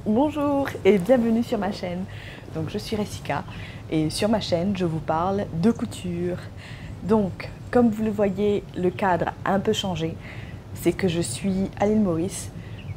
Bonjour et bienvenue sur ma chaîne. Donc je suis Ressica et sur ma chaîne je vous parle de couture. Donc comme vous le voyez, le cadre a un peu changé. C'est que je suis à l'île Maurice.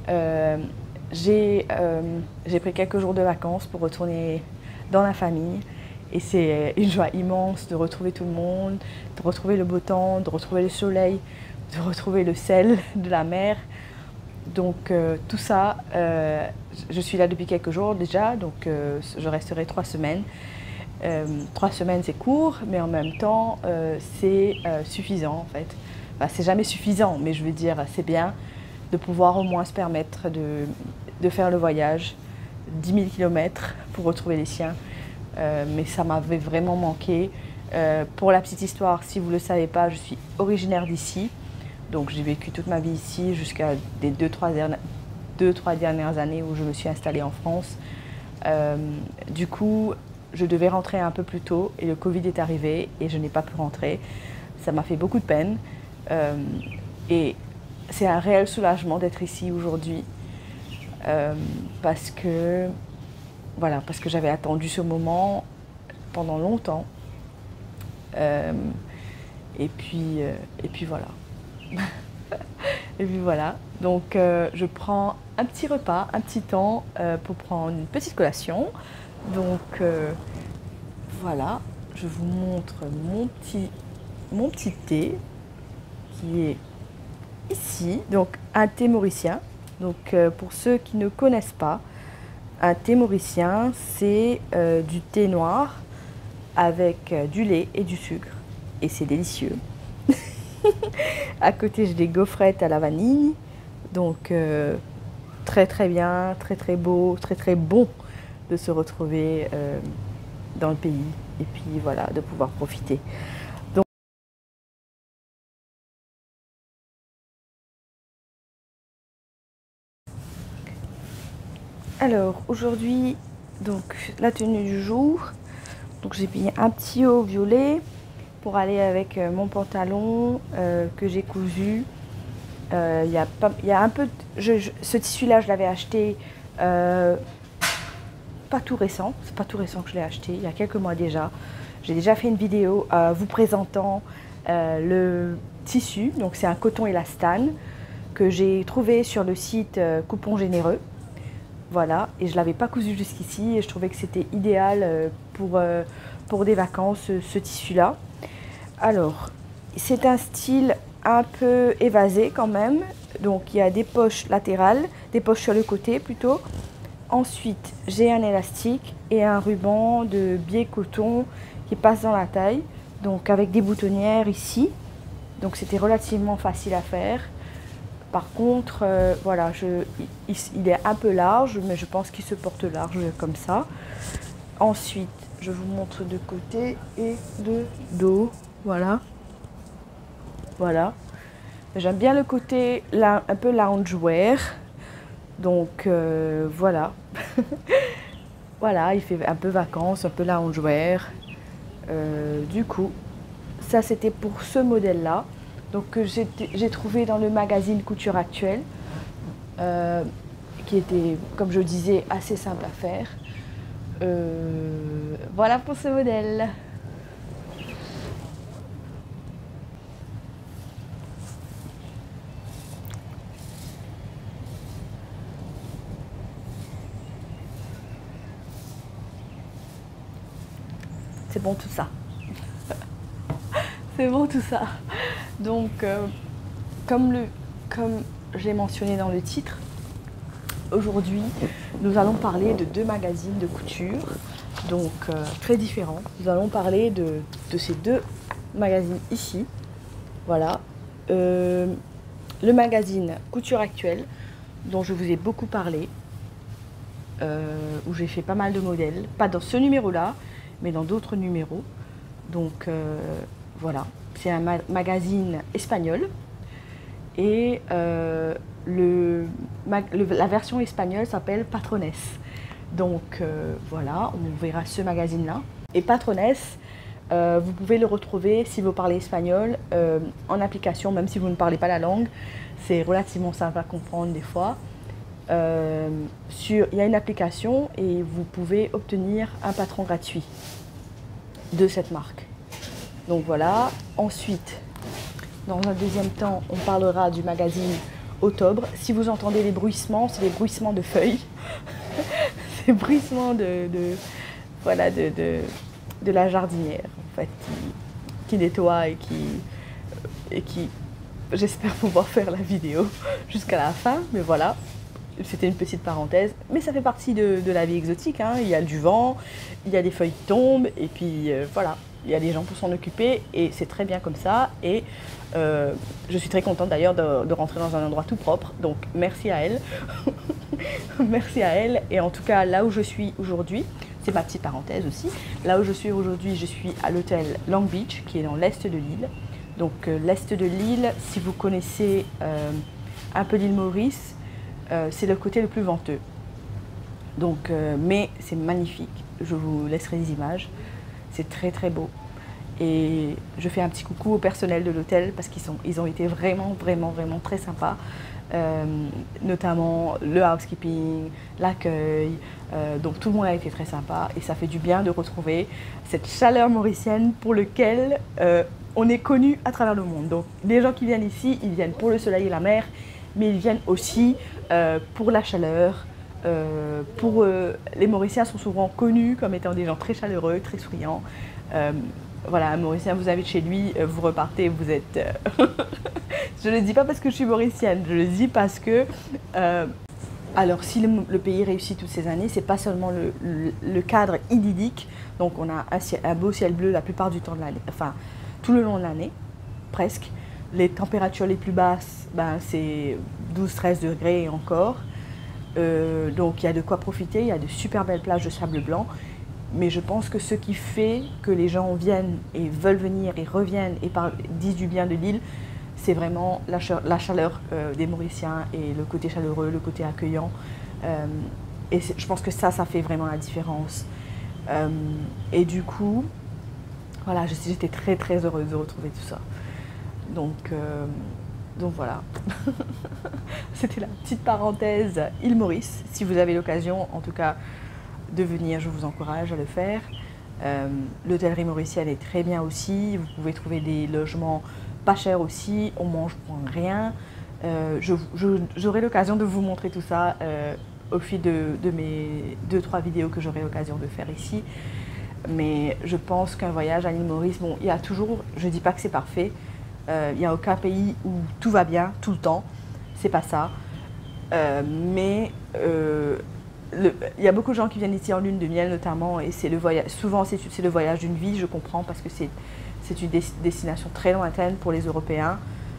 J'ai pris quelques jours de vacances pour retourner dans la famille. Et c'est une joie immense de retrouver tout le monde, de retrouver le beau temps, de retrouver le soleil, de retrouver le sel de la mer. Donc tout ça, je suis là depuis quelques jours déjà, donc je resterai 3 semaines. 3 semaines c'est court, mais en même temps c'est suffisant en fait. Enfin, c'est jamais suffisant, mais je veux dire c'est bien de pouvoir au moins se permettre de faire le voyage, 10 000 km pour retrouver les siens. Mais ça m'avait vraiment manqué. Pour la petite histoire, si vous ne le savez pas, je suis originaire d'ici. Donc j'ai vécu toute ma vie ici jusqu'à des 2-3 dernières années où je me suis installée en France. Du coup, je devais rentrer un peu plus tôt et le Covid est arrivé et je n'ai pas pu rentrer. Ça m'a fait beaucoup de peine. Et c'est un réel soulagement d'être ici aujourd'hui parce que j'avais attendu ce moment pendant longtemps. Et puis voilà. Et puis voilà, donc je prends un petit repas, un petit temps pour prendre une petite collation. Donc voilà, je vous montre mon petit thé qui est ici. Donc un thé mauricien. Donc pour ceux qui ne connaissent pas, un thé mauricien, c'est du thé noir avec du lait et du sucre. Et c'est délicieux. À côté, j'ai des gaufrettes à la vanille. Donc, très très bien, très très beau, très très bon de se retrouver dans le pays. Et puis voilà, de pouvoir profiter. Donc, alors, aujourd'hui, donc la tenue du jour. Donc, j'ai mis un petit haut violet pour aller avec mon pantalon que j'ai cousu. Il y a un peu ce tissu-là, je l'avais acheté pas tout récent. C'est pas tout récent que je l'ai acheté, il y a quelques mois déjà. J'ai déjà fait une vidéo vous présentant le tissu. Donc c'est un coton élastane que j'ai trouvé sur le site Coupon Généreux. Voilà, et je ne l'avais pas cousu jusqu'ici et je trouvais que c'était idéal pour des vacances, ce tissu-là. Alors, c'est un style un peu évasé quand même. Donc, il y a des poches latérales, des poches sur le côté plutôt. Ensuite, j'ai un élastique et un ruban de biais coton qui passe dans la taille. Donc, avec des boutonnières ici. Donc, c'était relativement facile à faire. Par contre, voilà, il est un peu large, mais je pense qu'il se porte large comme ça. Ensuite, je vous montre de côté et de dos. Voilà. Voilà. J'aime bien le côté un peu loungewear. Donc voilà. Voilà, il fait un peu vacances, un peu loungewear. Du coup, ça c'était pour ce modèle-là. Donc j'ai trouvé dans le magazine Couture Actuelle. Qui était, comme je disais, assez simple à faire. Voilà pour ce modèle. C'est bon tout ça. C'est bon tout ça. Donc, comme je l'ai mentionné dans le titre, aujourd'hui, nous allons parler de 2 magazines de couture, donc très différents. Nous allons parler de ces 2 magazines ici. Voilà. Le magazine Couture Actuelle, dont je vous ai beaucoup parlé, où j'ai fait pas mal de modèles. Pas dans ce numéro-là, mais dans d'autres numéros. Donc voilà. C'est un magazine espagnol. Et la version espagnole s'appelle Patrones. Donc voilà, on verra ce magazine-là. Et Patrones, vous pouvez le retrouver si vous parlez espagnol en application, même si vous ne parlez pas la langue. C'est relativement simple à comprendre des fois. Il y a une application et vous pouvez obtenir un patron gratuit de cette marque. Donc voilà. Ensuite, dans un deuxième temps, on parlera du magazine Octobre. Si vous entendez les bruissements, c'est des bruissements de feuilles. Des bruissements voilà, de la jardinière, en fait, qui nettoie et qui j'espère pouvoir faire la vidéo jusqu'à la fin, mais voilà. C'était une petite parenthèse, mais ça fait partie de la vie exotique, hein. Il y a du vent, il y a des feuilles qui tombent, et puis voilà, il y a des gens pour s'en occuper, et c'est très bien comme ça. Et je suis très contente d'ailleurs de rentrer dans un endroit tout propre, donc merci à elle. Merci à elle. Et en tout cas, là où je suis aujourd'hui, c'est ma petite parenthèse aussi, là où je suis aujourd'hui, je suis à l'hôtel Long Beach, qui est dans l'est de l'île. Donc l'est de l'île, si vous connaissez un peu l'île Maurice, c'est le côté le plus venteux. Donc, mais c'est magnifique. Je vous laisserai des images. C'est très très beau. Et je fais un petit coucou au personnel de l'hôtel parce qu'ils ont été vraiment très sympas. Notamment le housekeeping, l'accueil. Donc tout le monde a été très sympa et ça fait du bien de retrouver cette chaleur mauricienne pour laquelle on est connu à travers le monde. Donc les gens qui viennent ici, ils viennent pour le soleil et la mer, mais ils viennent aussi pour la chaleur. Les Mauriciens sont souvent connus comme étant des gens très chaleureux, très souriants. Voilà, un Mauricien vous invite chez lui, vous repartez, vous êtes... Je ne le dis pas parce que je suis mauricienne, je le dis parce que... alors si le pays réussit toutes ces années, c'est pas seulement le cadre idyllique, donc on a un beau ciel bleu la plupart du temps de l'année, enfin tout le long de l'année, presque. Les températures les plus basses, ben, c'est 12-13 degrés et encore. Donc il y a de quoi profiter, il y a de super belles plages de sable blanc. Mais je pense que ce qui fait que les gens viennent et veulent venir et reviennent et disent du bien de l'île, c'est vraiment la chaleur des Mauriciens et le côté chaleureux, le côté accueillant. Et je pense que ça fait vraiment la différence. Et du coup, voilà, j'étais très heureuse de retrouver tout ça. Donc voilà. C'était la petite parenthèse île Maurice. Si vous avez l'occasion, en tout cas, de venir, je vous encourage à le faire. L'hôtellerie mauricienne est très bien aussi. Vous pouvez trouver des logements pas chers aussi. On mange pour rien. J'aurai l'occasion de vous montrer tout ça au fil de mes 2-3 vidéos que j'aurai l'occasion de faire ici. Mais je pense qu'un voyage à l'île Maurice, bon, il y a toujours, je ne dis pas que c'est parfait. Il n'y a aucun pays où tout va bien tout le temps. C'est pas ça. Mais il y a beaucoup de gens qui viennent ici en lune de miel notamment, et c'est le voyage. Souvent, c'est le voyage d'une vie, je comprends, parce que c'est une destination très lointaine pour les Européens.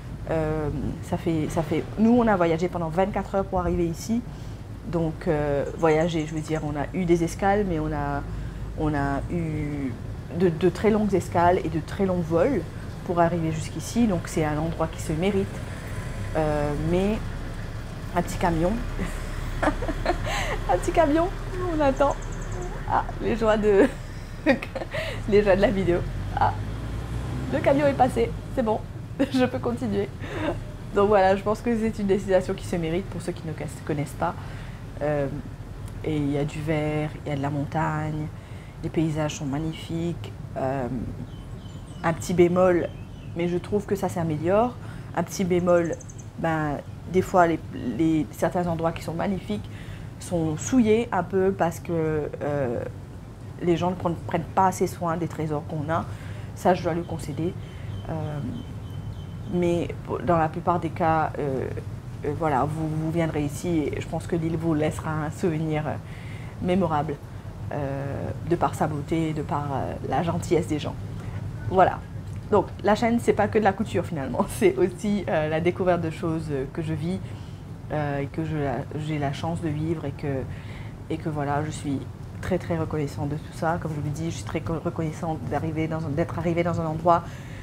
Nous, on a voyagé pendant 24 heures pour arriver ici. Donc, voyager, je veux dire, on a eu des escales, mais on a eu de très longues escales et de très longs vols pour arriver jusqu'ici. Donc, c'est un endroit qui se mérite. Mais un petit camion. Un petit camion, on attend. Ah, les joies de la vidéo. Ah, le camion est passé, c'est bon, je peux continuer. Donc voilà, je pense que c'est une destination qui se mérite pour ceux qui ne connaissent pas. Et il y a du vert, il y a de la montagne, les paysages sont magnifiques. Un petit bémol, mais je trouve que ça s'améliore. Un petit bémol, ben, des fois certains endroits qui sont magnifiques sont souillés un peu parce que les gens ne prennent pas assez soin des trésors qu'on a. Ça, je dois le concéder. Mais dans la plupart des cas, voilà, vous viendrez ici et je pense que l'île vous laissera un souvenir mémorable de par sa beauté, de par la gentillesse des gens. Voilà. Donc la chaîne, c'est pas que de la couture finalement, c'est aussi la découverte de choses que je vis et que j'ai la chance de vivre et que voilà, je suis très reconnaissante de tout ça. Comme je vous l'ai dit, je suis très reconnaissante d'être arrivée dans un endroit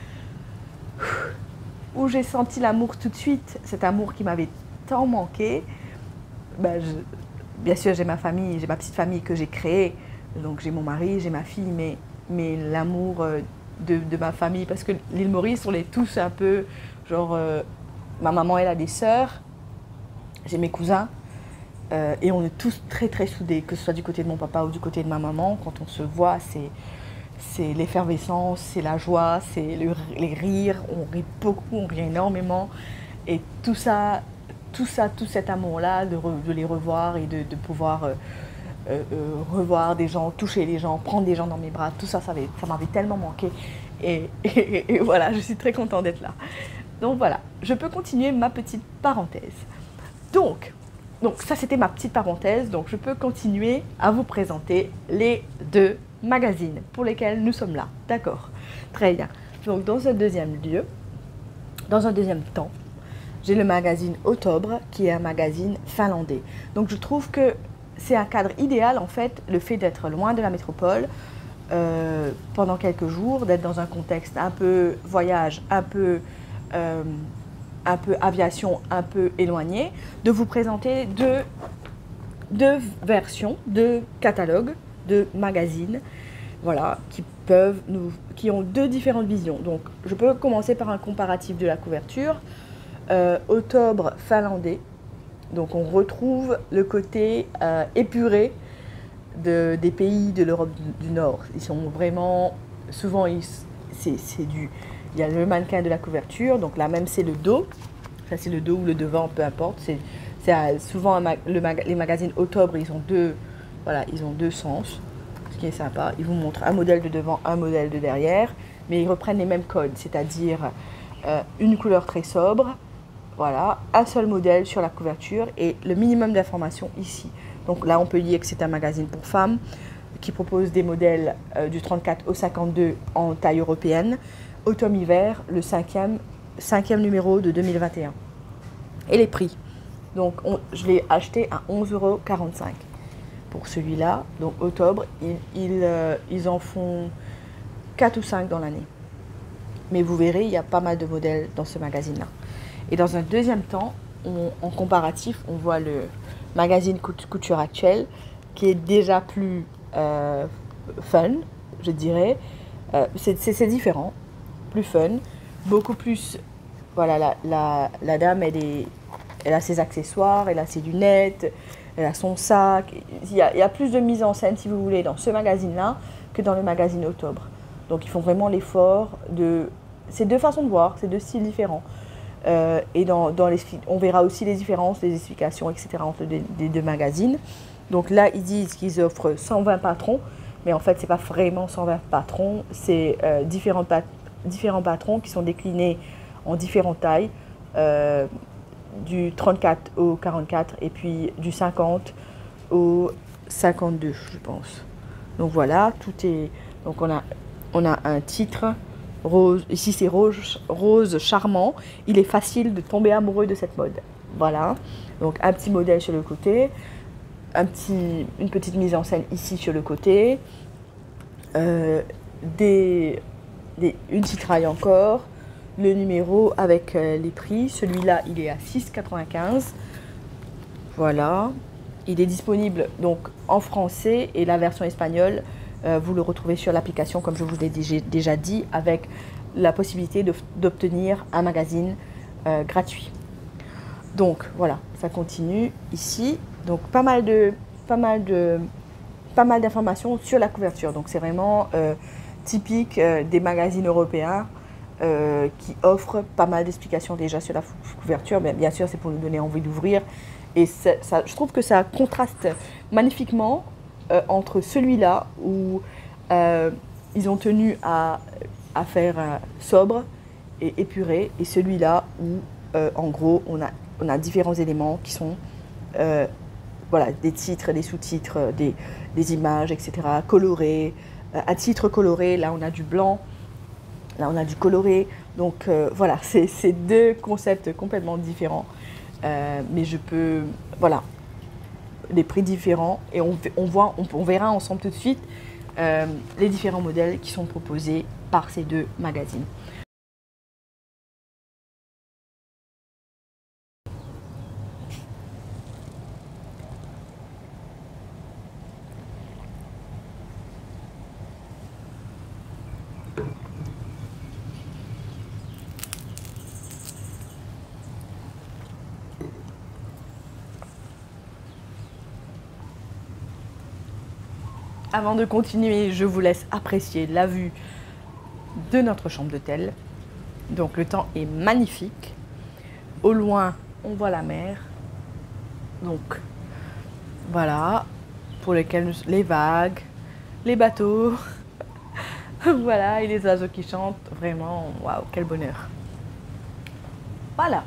où j'ai senti l'amour tout de suite, cet amour qui m'avait tant manqué. Ben, bien sûr, j'ai ma famille, j'ai ma petite famille que j'ai créée, donc j'ai mon mari, j'ai ma fille, mais l'amour de ma famille, parce que l'île Maurice, on est tous un peu, genre, ma maman, elle a des sœurs, j'ai mes cousins, Et on est tous très très soudés, que ce soit du côté de mon papa ou du côté de ma maman. Quand on se voit, c'est l'effervescence, c'est la joie, c'est les rires. On rit beaucoup, on rit énormément. Et tout cet amour-là, de les revoir et de pouvoir revoir des gens, toucher les gens, prendre des gens dans mes bras, tout ça, ça m'avait tellement manqué. Et voilà, je suis très contente d'être là. Donc voilà, je peux continuer ma petite parenthèse. Donc ça c'était ma petite parenthèse, donc je peux continuer à vous présenter les 2 magazines pour lesquels nous sommes là. D'accord, très bien. Donc dans un deuxième temps, j'ai le magazine Octobre qui est un magazine finlandais. Donc je trouve que c'est un cadre idéal en fait, le fait d'être loin de la métropole pendant quelques jours, d'être dans un contexte un peu voyage, un peu aviation, un peu éloigné, de vous présenter deux versions, 2 catalogues, 2 magazines, voilà, qui ont 2 différentes visions. Donc, je peux commencer par un comparatif de la couverture. Octobre finlandais, donc on retrouve le côté épuré des pays de l'Europe du Nord. Ils sont vraiment, souvent, il y a le mannequin de la couverture, donc là même c'est le dos, ça c'est le dos ou le devant, peu importe. Souvent les magazines Octobre, ils ont deux sens, ce qui est sympa. Ils vous montrent un modèle de devant, un modèle de derrière, mais ils reprennent les mêmes codes, c'est-à-dire une couleur très sobre, voilà, un seul modèle sur la couverture et le minimum d'informations ici. Donc là on peut dire que c'est un magazine pour femmes qui propose des modèles du 34 au 52 en taille européenne. Automne-hiver, le cinquième numéro de 2021. Et les prix. Donc, je l'ai acheté à 11,45 € pour celui-là. Donc, Octobre, ils en font 4 ou 5 dans l'année. Mais vous verrez, il y a pas mal de modèles dans ce magazine-là. Et dans un deuxième temps, en comparatif, on voit le magazine Couture Actuelle, qui est déjà plus fun, je dirais. C'est différent. Plus fun, beaucoup plus, voilà, la dame elle a ses accessoires, elle a ses lunettes, elle a son sac, il y a plus de mise en scène si vous voulez dans ce magazine là que dans le magazine Octobre. Donc ils font vraiment l'effort c'est 2 façons de voir, c'est 2 styles différents et on verra aussi les différences, les explications, etc. entre les 2 magazines. Donc là ils disent qu'ils offrent 120 patrons, mais en fait c'est pas vraiment 120 patrons, c'est différents patrons qui sont déclinés en différentes tailles, du 34 au 44 et puis du 50 au 52, je pense. Donc voilà, donc on a un titre rose, ici c'est rose charmant. Il est facile de tomber amoureux de cette mode. Voilà, donc un petit modèle sur le côté, une petite mise en scène ici sur le côté, une titraille encore, le numéro avec les prix. Celui-là, il est à 6,95 €. Voilà. Il est disponible donc en français et la version espagnole, vous le retrouvez sur l'application, comme je vous l'ai déjà dit, avec la possibilité d'obtenir un magazine gratuit. Donc voilà, ça continue ici. Donc pas mal d'informations sur la couverture. Donc c'est vraiment typique des magazines européens qui offrent pas mal d'explications déjà sur la couverture. Mais bien sûr, c'est pour nous donner envie d'ouvrir. Et je trouve que ça contraste magnifiquement entre celui-là où ils ont tenu à faire sobre et épuré, et celui-là où en gros on a différents éléments qui sont voilà, des titres, des sous-titres, des images, etc. colorés, un titre coloré, là on a du blanc, là on a du coloré. Donc voilà, c'est 2 concepts complètement différents. Mais voilà, des prix différents, et on verra ensemble tout de suite les différents modèles qui sont proposés par ces 2 magazines. Avant de continuer, je vous laisse apprécier la vue de notre chambre d'hôtel. Donc le temps est magnifique. Au loin, on voit la mer. Donc voilà, pour lesquels les vagues, les bateaux, voilà, et les oiseaux qui chantent. Vraiment, waouh, quel bonheur. Voilà.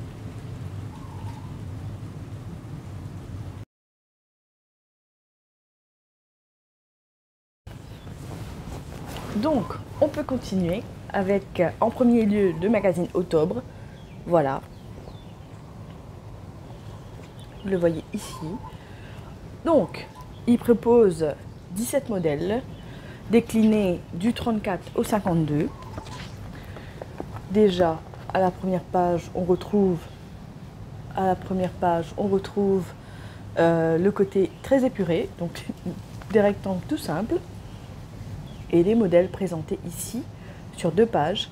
Donc, on peut continuer avec, en premier lieu, le magazine Octobre. Voilà. Vous le voyez ici. Donc, il propose 17 modèles, déclinés du 34 au 52. Déjà, à la première page, on retrouve, le côté très épuré, donc des rectangles tout simples. Et les modèles présentés ici sur 2 pages.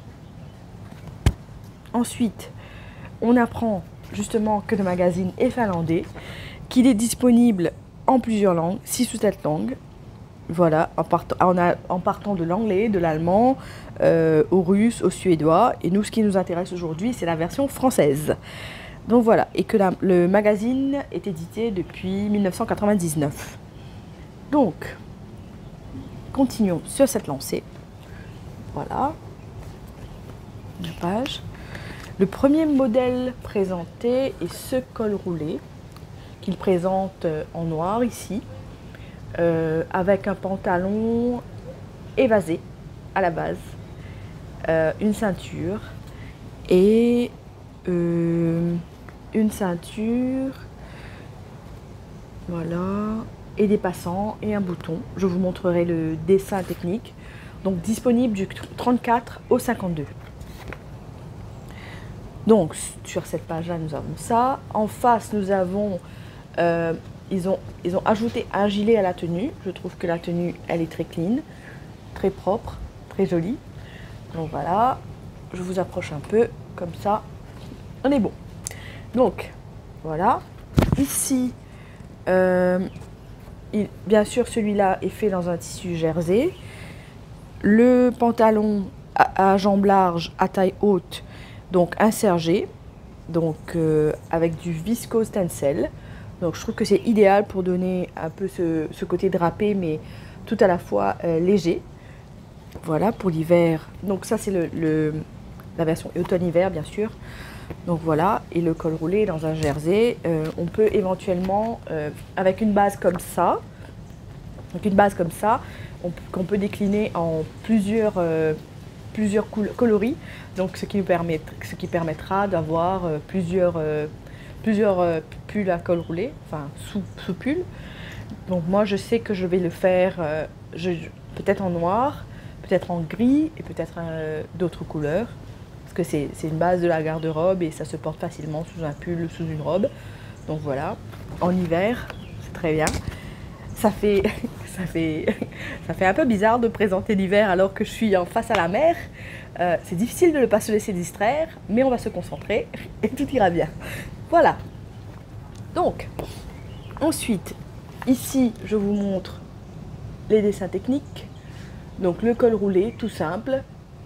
Ensuite, on apprend justement que le magazine est finlandais, qu'il est disponible en plusieurs langues, 6 ou 7 langues. Voilà, en partant de l'anglais, de l'allemand, au russe, au suédois. Et nous, ce qui nous intéresse aujourd'hui, c'est la version française. Donc voilà, et que le magazine est édité depuis 1999. Donc, continuons sur cette lancée. Voilà, 2 pages. Le premier modèle présenté est ce col roulé qu'il présente en noir ici, avec un pantalon évasé à la base, une ceinture et voilà, et des passants et un bouton. Je vous montrerai le dessin technique. Donc disponible du 34 au 52. Donc sur cette page-là, nous avons ça. En face, nous avons, ils ont ajouté un gilet à la tenue. Je trouve que la tenue, elle est très clean, très propre, très jolie. Donc voilà, je vous approche un peu, comme ça, on est bon. Donc voilà, ici, bien sûr, celui-là est fait dans un tissu jersey. Le pantalon à jambes larges, à taille haute, donc insergé, donc avec du viscose tencel. Donc je trouve que c'est idéal pour donner un peu ce côté drapé, mais tout à la fois léger. Voilà pour l'hiver. Donc ça c'est la version automne-hiver bien sûr. Donc voilà, et le col roulé dans un jersey. On peut éventuellement, avec une base comme ça, qu'on peut décliner en plusieurs coloris, donc ce qui permettra d'avoir plusieurs pulls à col roulé, enfin sous pull. Donc moi je sais que je vais le faire peut-être en noir, peut-être en gris et peut-être d'autres couleurs, parce que c'est une base de la garde-robe et ça se porte facilement sous un pull, sous une robe. Donc voilà, en hiver, c'est très bien. Ça fait un peu bizarre de présenter l'hiver alors que je suis en face à la mer. C'est difficile de ne pas se laisser distraire, mais on va se concentrer et tout ira bien. Voilà. Donc, ensuite, ici, je vous montre les dessins techniques. Donc, le col roulé, tout simple.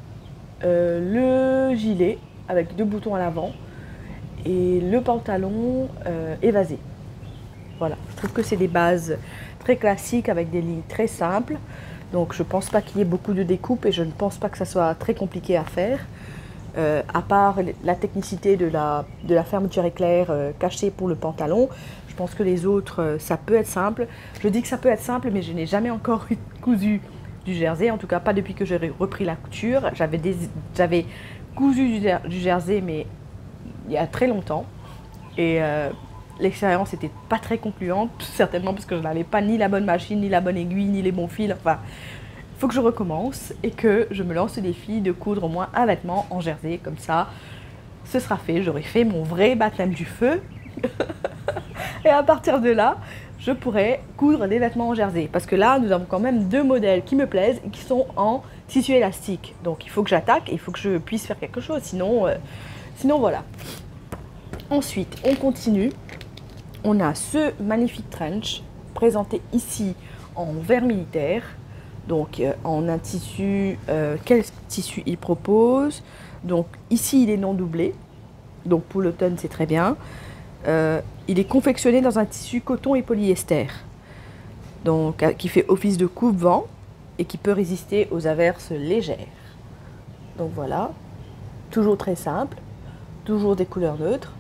Le gilet avec 2 boutons à l'avant. Et le pantalon évasé. Voilà. Je trouve que c'est des bases très classiques avec des lignes très simples. Donc je ne pense pas qu'il y ait beaucoup de découpe et je ne pense pas que ça soit très compliqué à faire. À part la technicité de la fermeture éclair cachée pour le pantalon, je pense que les autres, ça peut être simple. Je dis que ça peut être simple, mais je n'ai jamais encore cousu du jersey, en tout cas pas depuis que j'ai repris la couture. J'avais cousu du jersey, mais il y a très longtemps. Et l'expérience n'était pas très concluante, certainement parce que je n'avais pas ni la bonne machine, ni la bonne aiguille, ni les bons fils. Enfin, il faut que je recommence et que je me lance le défi de coudre au moins un vêtement en jersey. Comme ça, ce sera fait. J'aurai fait mon vrai baptême du feu. Et à partir de là, je pourrai coudre des vêtements en jersey. Parce que là, nous avons quand même 2 modèles qui me plaisent et qui sont en tissu élastique. Donc, il faut que j'attaque et il faut que je puisse faire quelque chose. Sinon voilà. Ensuite, on continue. On a ce magnifique trench présenté ici en vert militaire. Donc en un tissu, quel tissu il propose? Donc ici il est non doublé, donc pour l'automne c'est très bien. Il est confectionné dans un tissu coton et polyester, donc qui fait office de coupe-vent et qui peut résister aux averses légères. Donc voilà, toujours très simple, toujours des couleurs neutres.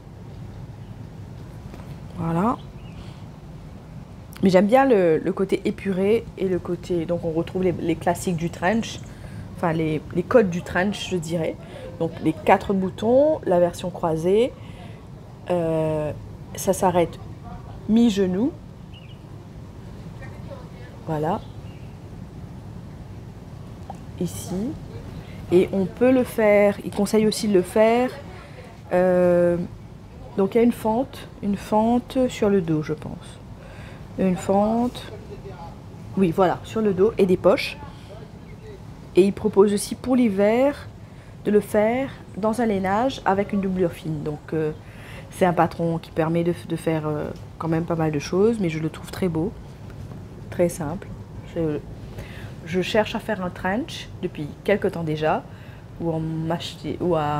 Voilà. Mais j'aime bien le côté épuré et le côté... Donc on retrouve les classiques du trench, enfin les codes du trench je dirais. Donc les 4 boutons, la version croisée, ça s'arrête mi-genou. Voilà. Ici. Et on peut le faire, il conseille aussi de le faire. Donc il y a une fente sur le dos je pense. Une fente, oui voilà, sur le dos et des poches. Et il propose aussi pour l'hiver de le faire dans un lainage avec une doublure fine. Donc c'est un patron qui permet de faire quand même pas mal de choses, mais je le trouve très beau, très simple. Je cherche à faire un trench depuis quelques temps déjà, ou à m'en acheter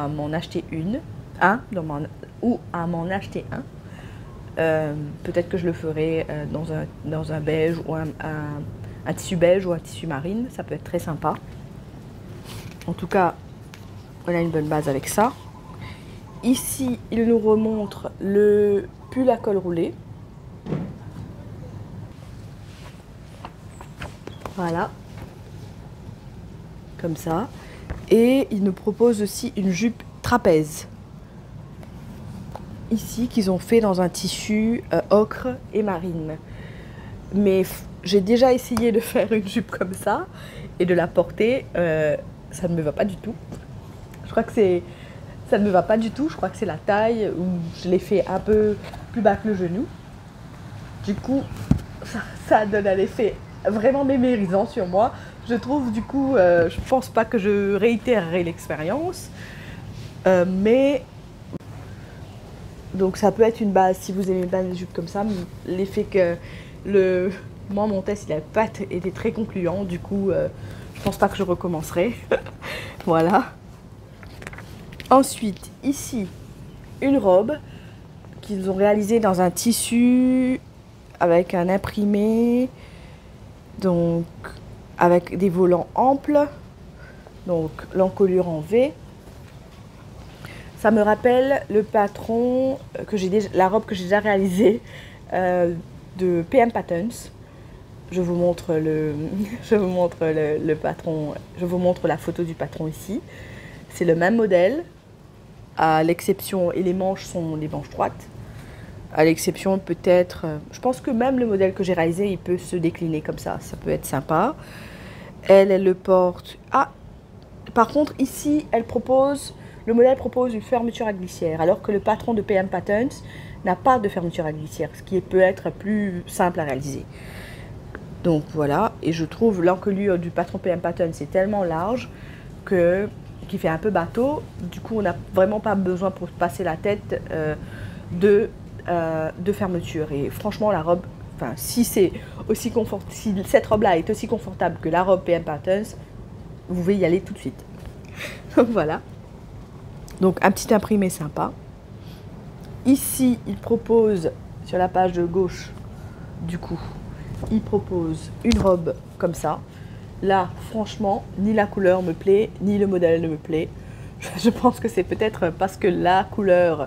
un. Peut-être que je le ferai dans un beige ou un tissu beige ou un tissu marine, ça peut être très sympa. En tout cas, on a une bonne base avec ça. Ici, il nous remontre le pull à col roulé. Voilà, comme ça. Et il nous propose aussi une jupe trapèze. Ici, qu'ils ont fait dans un tissu ocre et marine. Mais j'ai déjà essayé de faire une jupe comme ça et de la porter, ça ne me va pas du tout. Je crois que ça ne me va pas du tout, je crois que c'est la taille où je l'ai fait un peu plus bas que le genou. Du coup, ça donne un effet vraiment mémérisant sur moi. Je trouve du coup, je pense pas que je réitérerai l'expérience, mais donc ça peut être une base si vous aimez pas les jupes comme ça. L'effet que moi mon test il a pas été très concluant, du coup je pense pas que je recommencerai. Voilà. Ensuite ici une robe qu'ils ont réalisée dans un tissu avec un imprimé, donc avec des volants amples, donc l'encolure en V. Ça me rappelle le patron la robe que j'ai déjà réalisée de PM Patterns. Je vous montre le patron, je vous montre la photo du patron ici. C'est le même modèle, à l'exception, et les manches sont les manches droites. À l'exception peut-être, je pense que même le modèle que j'ai réalisé, il peut se décliner comme ça peut être sympa. Elle le porte. Ah, par contre ici, le modèle propose une fermeture à glissière, alors que le patron de PM Patterns n'a pas de fermeture à glissière, ce qui peut être plus simple à réaliser. Donc voilà, et je trouve l'encolure du patron PM Patterns c'est tellement large qu'il fait un peu bateau. Du coup, on n'a vraiment pas besoin pour passer la tête de fermeture. Et franchement, la robe, enfin, si cette robe-là est aussi confortable que la robe PM Patterns, vous pouvez y aller tout de suite. Donc voilà. Donc un petit imprimé sympa. Ici, il propose, sur la page de gauche, du coup, il propose une robe comme ça. Là, franchement, ni la couleur me plaît, ni le modèle ne me plaît. Je pense que c'est peut-être parce que la couleur,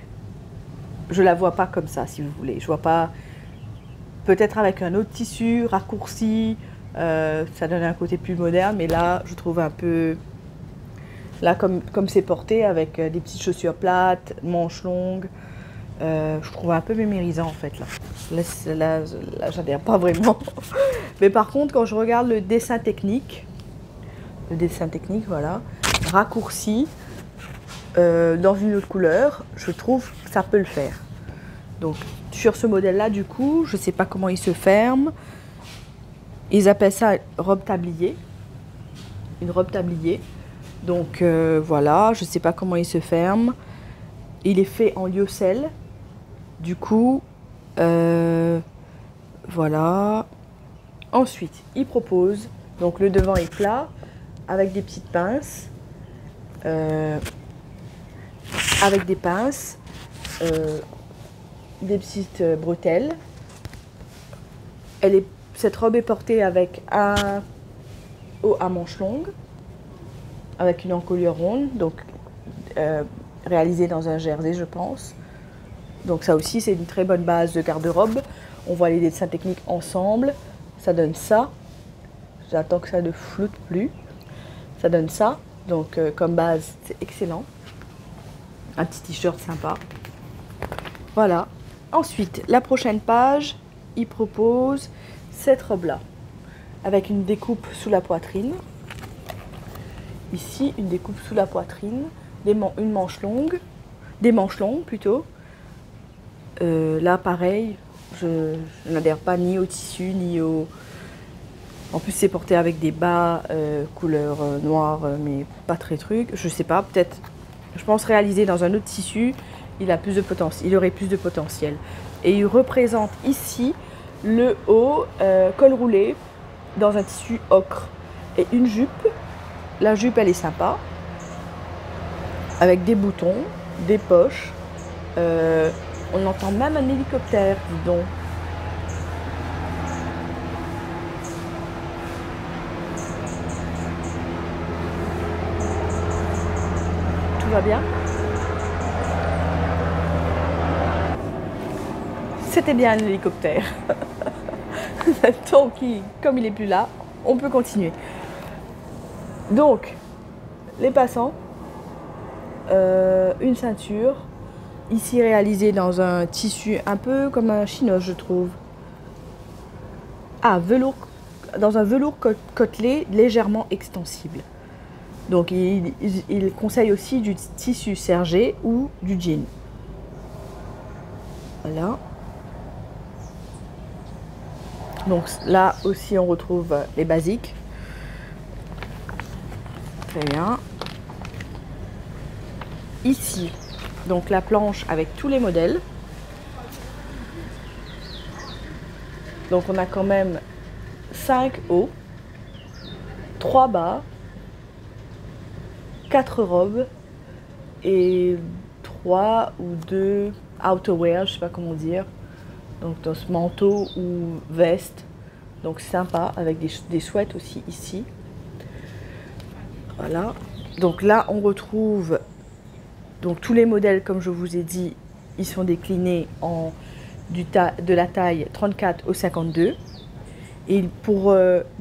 je la vois pas comme ça, si vous voulez. Je vois pas, peut-être avec un autre tissu raccourci, ça donne un côté plus moderne, mais là, je trouve un peu... Là, comme c'est porté avec des petites chaussures plates, manches longues, je trouve un peu mémérisant en fait là j'adhère pas vraiment. Mais par contre, quand je regarde le dessin technique, voilà, raccourci dans une autre couleur, je trouve que ça peut le faire. Donc sur ce modèle là, du coup, je sais pas comment il se ferme. Ils appellent ça robe tablier, une robe tablier. Donc voilà, je sais pas comment il se ferme. Il est fait en lyocell. Du coup, Voilà. Ensuite, il propose, donc le devant est plat, avec des petites pinces, avec des pinces, des petites bretelles. Cette robe est portée avec un haut à manches longues, avec une encolure ronde, donc réalisée dans un jersey, je pense. Donc ça aussi, c'est une très bonne base de garde-robe. On voit les dessins techniques ensemble. Ça donne ça. J'attends que ça ne floute plus. Ça donne ça. Donc comme base, c'est excellent. Un petit t-shirt sympa. Voilà. Ensuite, la prochaine page, il propose cette robe-là, avec une découpe sous la poitrine. Ici, une découpe sous la poitrine, une manche longue, des manches longues plutôt. Là, pareil, je n'adhère pas ni au tissu, ni au... En plus, c'est porté avec des bas couleur noire, mais pas très truc. Je sais pas, peut-être, je pense réalisé dans un autre tissu, il aurait plus de potentiel. Et il représente ici le haut col roulé dans un tissu ocre et une jupe. La jupe, elle est sympa, avec des boutons, des poches. On entend même un hélicoptère, dis donc. Tout va bien? C'était bien un hélicoptère. Donc, comme il n'est plus là, on peut continuer. Donc, les passants, une ceinture, ici réalisée dans un tissu un peu comme un chino, je trouve. Ah, dans un velours côtelé légèrement extensible. Donc, il conseille aussi du tissu sergé ou du jean. Voilà. Donc là aussi, on retrouve les basiques. Très bien. Ici, donc la planche avec tous les modèles. Donc on a quand même 5 hauts, 3 bas, 4 robes et 3 ou 2 outerwear, je sais pas comment dire. Donc dans ce manteau ou veste. Donc sympa, avec des sweats aussi ici. Voilà. Donc là, on retrouve donc tous les modèles, comme je vous ai dit, ils sont déclinés de la taille 34 au 52. Et pour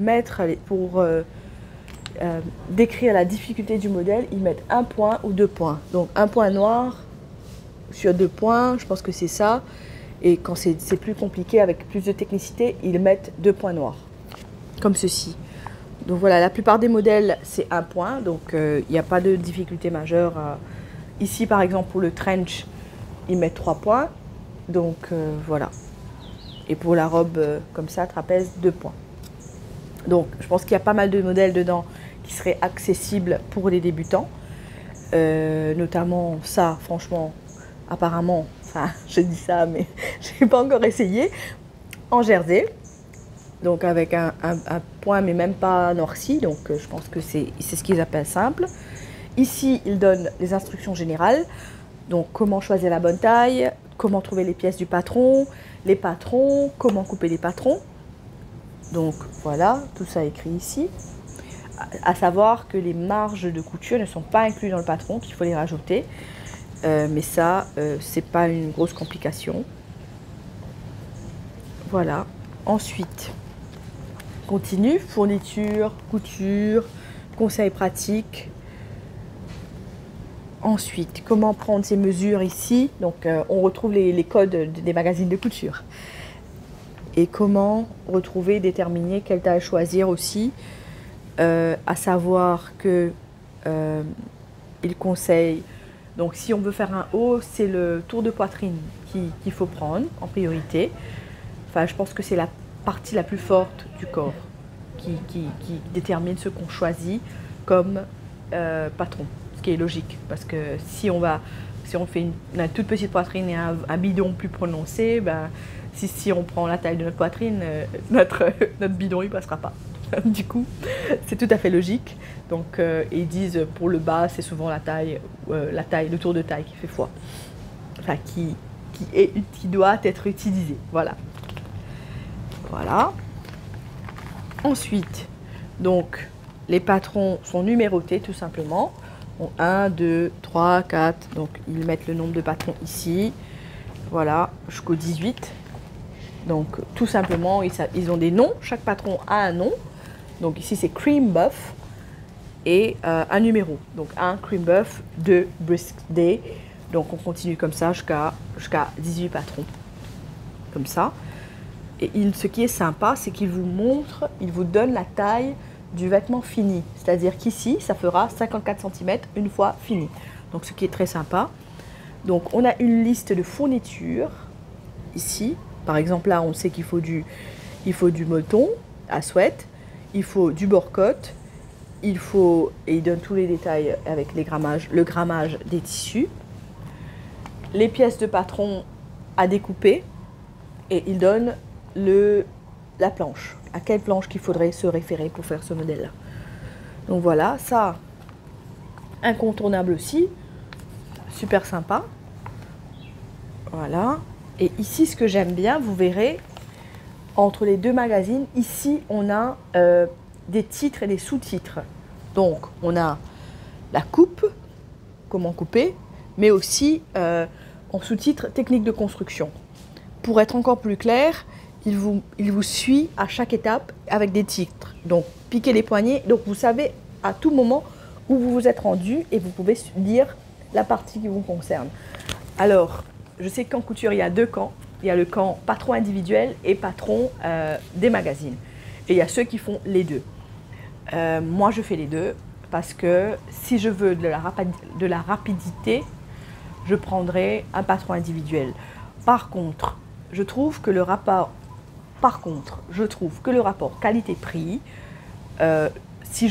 décrire la difficulté du modèle, ils mettent un point ou 2 points. Donc un point noir sur 2 points, je pense que c'est ça. Et quand c'est plus compliqué, avec plus de technicité, ils mettent 2 points noirs, comme ceci. Donc voilà, la plupart des modèles, c'est 1 point, donc il n'y a pas de difficulté majeure. Ici, par exemple, pour le trench, ils mettent 3 points, donc voilà. Et pour la robe comme ça, trapèze, 2 points. Donc je pense qu'il y a pas mal de modèles dedans qui seraient accessibles pour les débutants. Notamment ça, franchement, apparemment, enfin je dis ça mais je n'ai pas encore essayé, en jersey, donc avec un point mais même pas noirci, donc je pense que c'est ce qu'ils appellent simple. Ici ils donnent les instructions générales, donc comment choisir la bonne taille, comment trouver les pièces du patron, les patrons, comment couper les patrons. Donc voilà, tout ça écrit ici. À savoir que les marges de couture ne sont pas incluses dans le patron, qu'il faut les rajouter. Mais ça, c'est pas une grosse complication. Voilà. Ensuite, continue, fourniture, couture, conseils pratiques. Ensuite, comment prendre ses mesures ici. Donc, on retrouve les codes des magazines de couture. Et comment retrouver, déterminer quelle taille choisir aussi. À savoir que il conseille, donc si on veut faire un haut, c'est le tour de poitrine qu'il faut prendre en priorité. Enfin, je pense que c'est la partie la plus forte du corps qui détermine ce qu'on choisit comme patron, ce qui est logique, parce que si on va Si on fait une toute petite poitrine et un bidon plus prononcé, ben, si on prend la taille de notre poitrine, notre bidon il passera pas. Du coup, c'est tout à fait logique. Donc, ils disent pour le bas, c'est souvent la taille, le tour de taille qui fait foi. Enfin, qui doit être utilisé. Voilà. Voilà. Ensuite, donc, les patrons sont numérotés tout simplement. Bon, 1, 2, 3, 4. Donc, ils mettent le nombre de patrons ici. Voilà, jusqu'au 18. Donc, tout simplement, ils ont des noms. Chaque patron a un nom. Donc, ici, c'est Cream Buff et un numéro. Donc, 1 Cream Buff, 2 Brisk Day. Donc, on continue comme ça jusqu'à 18 patrons. Comme ça. Et ce qui est sympa, c'est qu'il vous montre, il vous donne la taille du vêtement fini. C'est-à-dire qu'ici, ça fera 54 cm une fois fini. Donc, ce qui est très sympa. Donc, on a une liste de fournitures ici. Par exemple, là, on sait qu'il faut du molleton à sweat. Il faut du bord-cotte. Et il donne tous les détails avec le grammage des tissus. Les pièces de patron à découper. Et il donne la planche. À quelle planche qu'il faudrait se référer pour faire ce modèle-là. Donc voilà, ça, incontournable aussi. Super sympa. Voilà. Et ici, ce que j'aime bien, vous verrez, entre les deux magazines, ici, on a des titres et des sous-titres. Donc, on a la coupe, comment couper, mais aussi en sous-titre, technique de construction. Pour être encore plus clair, il vous suit à chaque étape avec des titres. Donc, piquez les poignets. Donc, vous savez à tout moment où vous vous êtes rendu et vous pouvez lire la partie qui vous concerne. Alors, je sais qu'en couture, il y a deux camps. Il y a le camp patron individuel et patron des magazines. Et il y a ceux qui font les deux. Moi, je fais les deux parce que si je veux de la rapidité, je prendrai un patron individuel. Par contre, je trouve que le rapport qualité-prix, si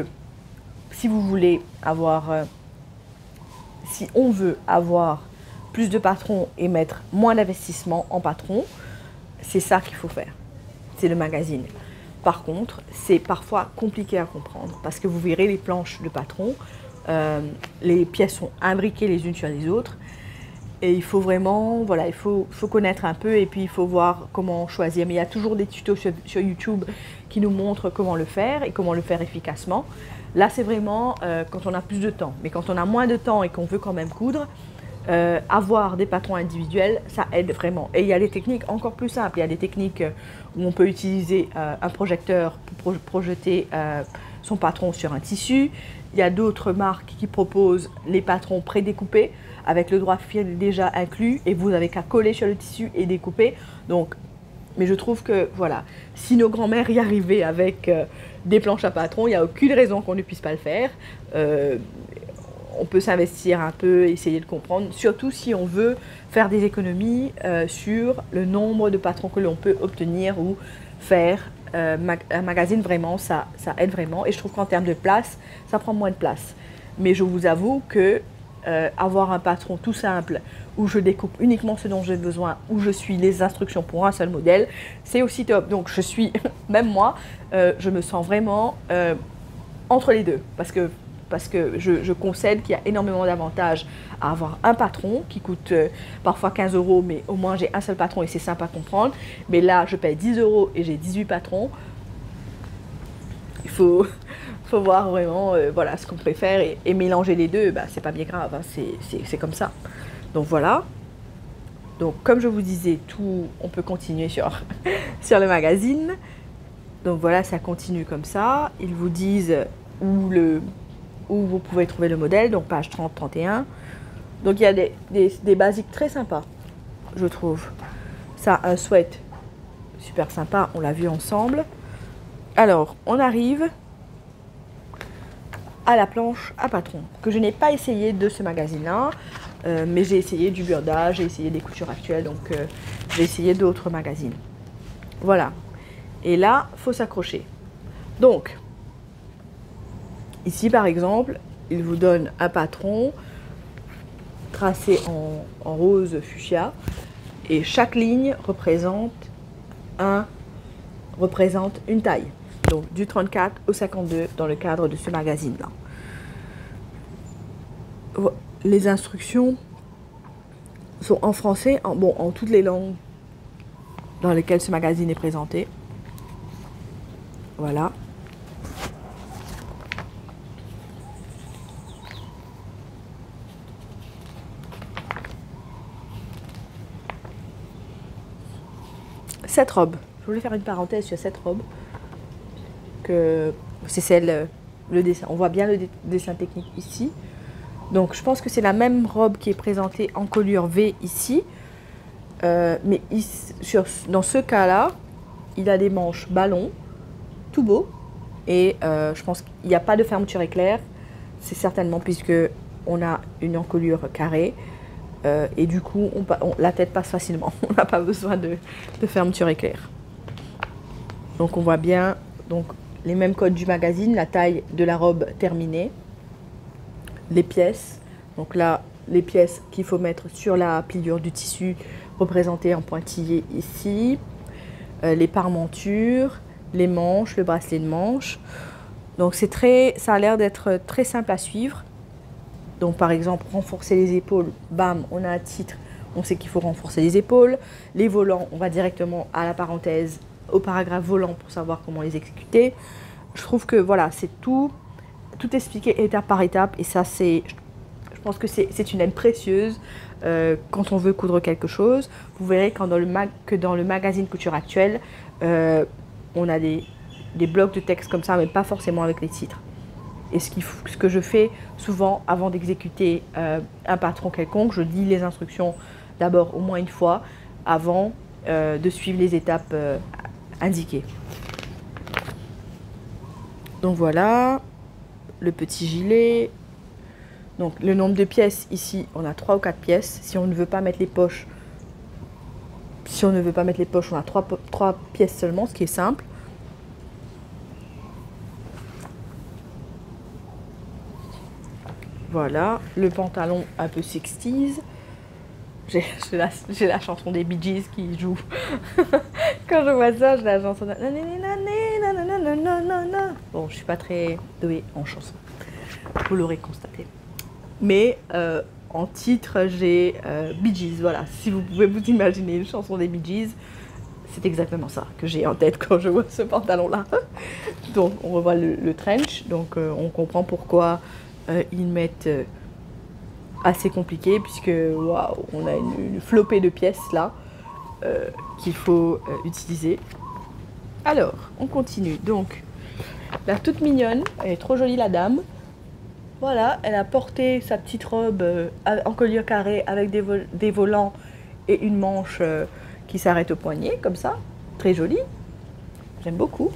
on veut avoir plus de patrons et mettre moins d'investissement en patron, c'est ça qu'il faut faire. C'est le magazine. Par contre, c'est parfois compliqué à comprendre parce que vous verrez les planches de patron, les pièces sont imbriquées les unes sur les autres. Et il faut vraiment, voilà, il faut connaître un peu et puis il faut voir comment choisir. Mais il y a toujours des tutos sur YouTube qui nous montrent comment le faire et comment le faire efficacement. Là, c'est vraiment quand on a plus de temps. Mais quand on a moins de temps et qu'on veut quand même coudre, avoir des patrons individuels, ça aide vraiment. Et il y a des techniques encore plus simples. Il y a des techniques où on peut utiliser un projecteur pour projeter son patron sur un tissu. Il y a d'autres marques qui proposent les patrons prédécoupés avec le droit fil déjà inclus et vous n'avez qu'à coller sur le tissu et découper. Donc, mais je trouve que voilà, si nos grands-mères y arrivaient avec des planches à patron, il n'y a aucune raison qu'on ne puisse pas le faire. On peut s'investir un peu, essayer de comprendre, surtout si on veut faire des économies sur le nombre de patrons que l'on peut obtenir ou faire. Un magazine, vraiment, ça aide vraiment. Et je trouve qu'en termes de place, ça prend moins de place. Mais je vous avoue que avoir un patron tout simple où je découpe uniquement ce dont j'ai besoin, où je suis les instructions pour un seul modèle, c'est aussi top. Donc je suis, même moi, je me sens vraiment entre les deux parce que je concède qu'il y a énormément d'avantages à avoir un patron qui coûte parfois 15 €, mais au moins j'ai un seul patron et c'est simple à comprendre. Mais là, je paye 10 € et j'ai 18 patrons. Il faut voir vraiment voilà, ce qu'on préfère et mélanger les deux, bah, c'est pas bien grave, hein, c'est comme ça. Donc voilà. Donc comme je vous disais, on peut continuer sur le magazine. Donc voilà, ça continue comme ça. Ils vous disent où vous pouvez trouver le modèle, donc page 30-31. Donc il y a des basiques très sympas, je trouve. Ça, un sweat, super sympa, on l'a vu ensemble. Alors, on arrive à la planche à patron, que je n'ai pas essayé de ce magazine-là, mais j'ai essayé du Burda, j'ai essayé des coutures actuelles, donc j'ai essayé d'autres magazines. Voilà. Et là, il faut s'accrocher. Donc, ici par exemple, il vous donne un patron tracé en rose fuchsia. Et chaque ligne représente une taille. Donc du 34 au 52 dans le cadre de ce magazine-là. Les instructions sont en français, en toutes les langues dans lesquelles ce magazine est présenté. Voilà. Cette robe, je voulais faire une parenthèse sur cette robe, que c'est celle, le dessin, on voit bien le dessin technique ici. Donc je pense que c'est la même robe qui est présentée en colure V ici, mais dans ce cas-là, il a des manches ballon, tout beau, et je pense qu'il n'y a pas de fermeture éclair, c'est certainement puisque on a une encolure carrée. Et du coup, la tête passe facilement. On n'a pas besoin de fermeture éclair. Donc on voit bien les mêmes codes du magazine, la taille de la robe terminée, les pièces. Donc là, les pièces qu'il faut mettre sur la pliure du tissu représentées en pointillé ici, les parmentures, les manches, le bracelet de manche. Donc ça a l'air d'être très simple à suivre. Donc par exemple, renforcer les épaules, bam, on a un titre, on sait qu'il faut renforcer les épaules. Les volants, on va directement à la parenthèse, au paragraphe volant pour savoir comment les exécuter. Je trouve que voilà, c'est tout expliqué étape par étape. Et ça, je pense que c'est une aide précieuse quand on veut coudre quelque chose. Vous verrez que dans le magazine Couture Actuelle, on a des blocs de texte comme ça, mais pas forcément avec les titres. Et ce que je fais souvent avant d'exécuter un patron quelconque, je lis les instructions d'abord au moins une fois avant de suivre les étapes indiquées. Donc voilà, le petit gilet. Donc le nombre de pièces ici, on a 3 ou 4 pièces. Si on ne veut pas mettre les poches, on a 3 pièces seulement, ce qui est simple. Voilà, le pantalon un peu 60s. J'ai la chanson des Bee Gees qui joue. Quand je vois ça, j'ai la chanson de... Bon, je suis pas très douée en chanson. Vous l'aurez constaté. Mais en titre, j'ai Bee Gees. Voilà, si vous pouvez vous imaginer une chanson des Bee Gees, c'est exactement ça que j'ai en tête quand je vois ce pantalon-là. Donc, on revoit le trench. Donc, on comprend pourquoi... ils mettent assez compliqué puisque waouh, on a une flopée de pièces là qu'il faut utiliser. Alors, on continue. Donc, la toute mignonne, elle est trop jolie la dame. Voilà, elle a porté sa petite robe en collier carré avec des volants et une manche qui s'arrête au poignet, comme ça. Très jolie. J'aime beaucoup.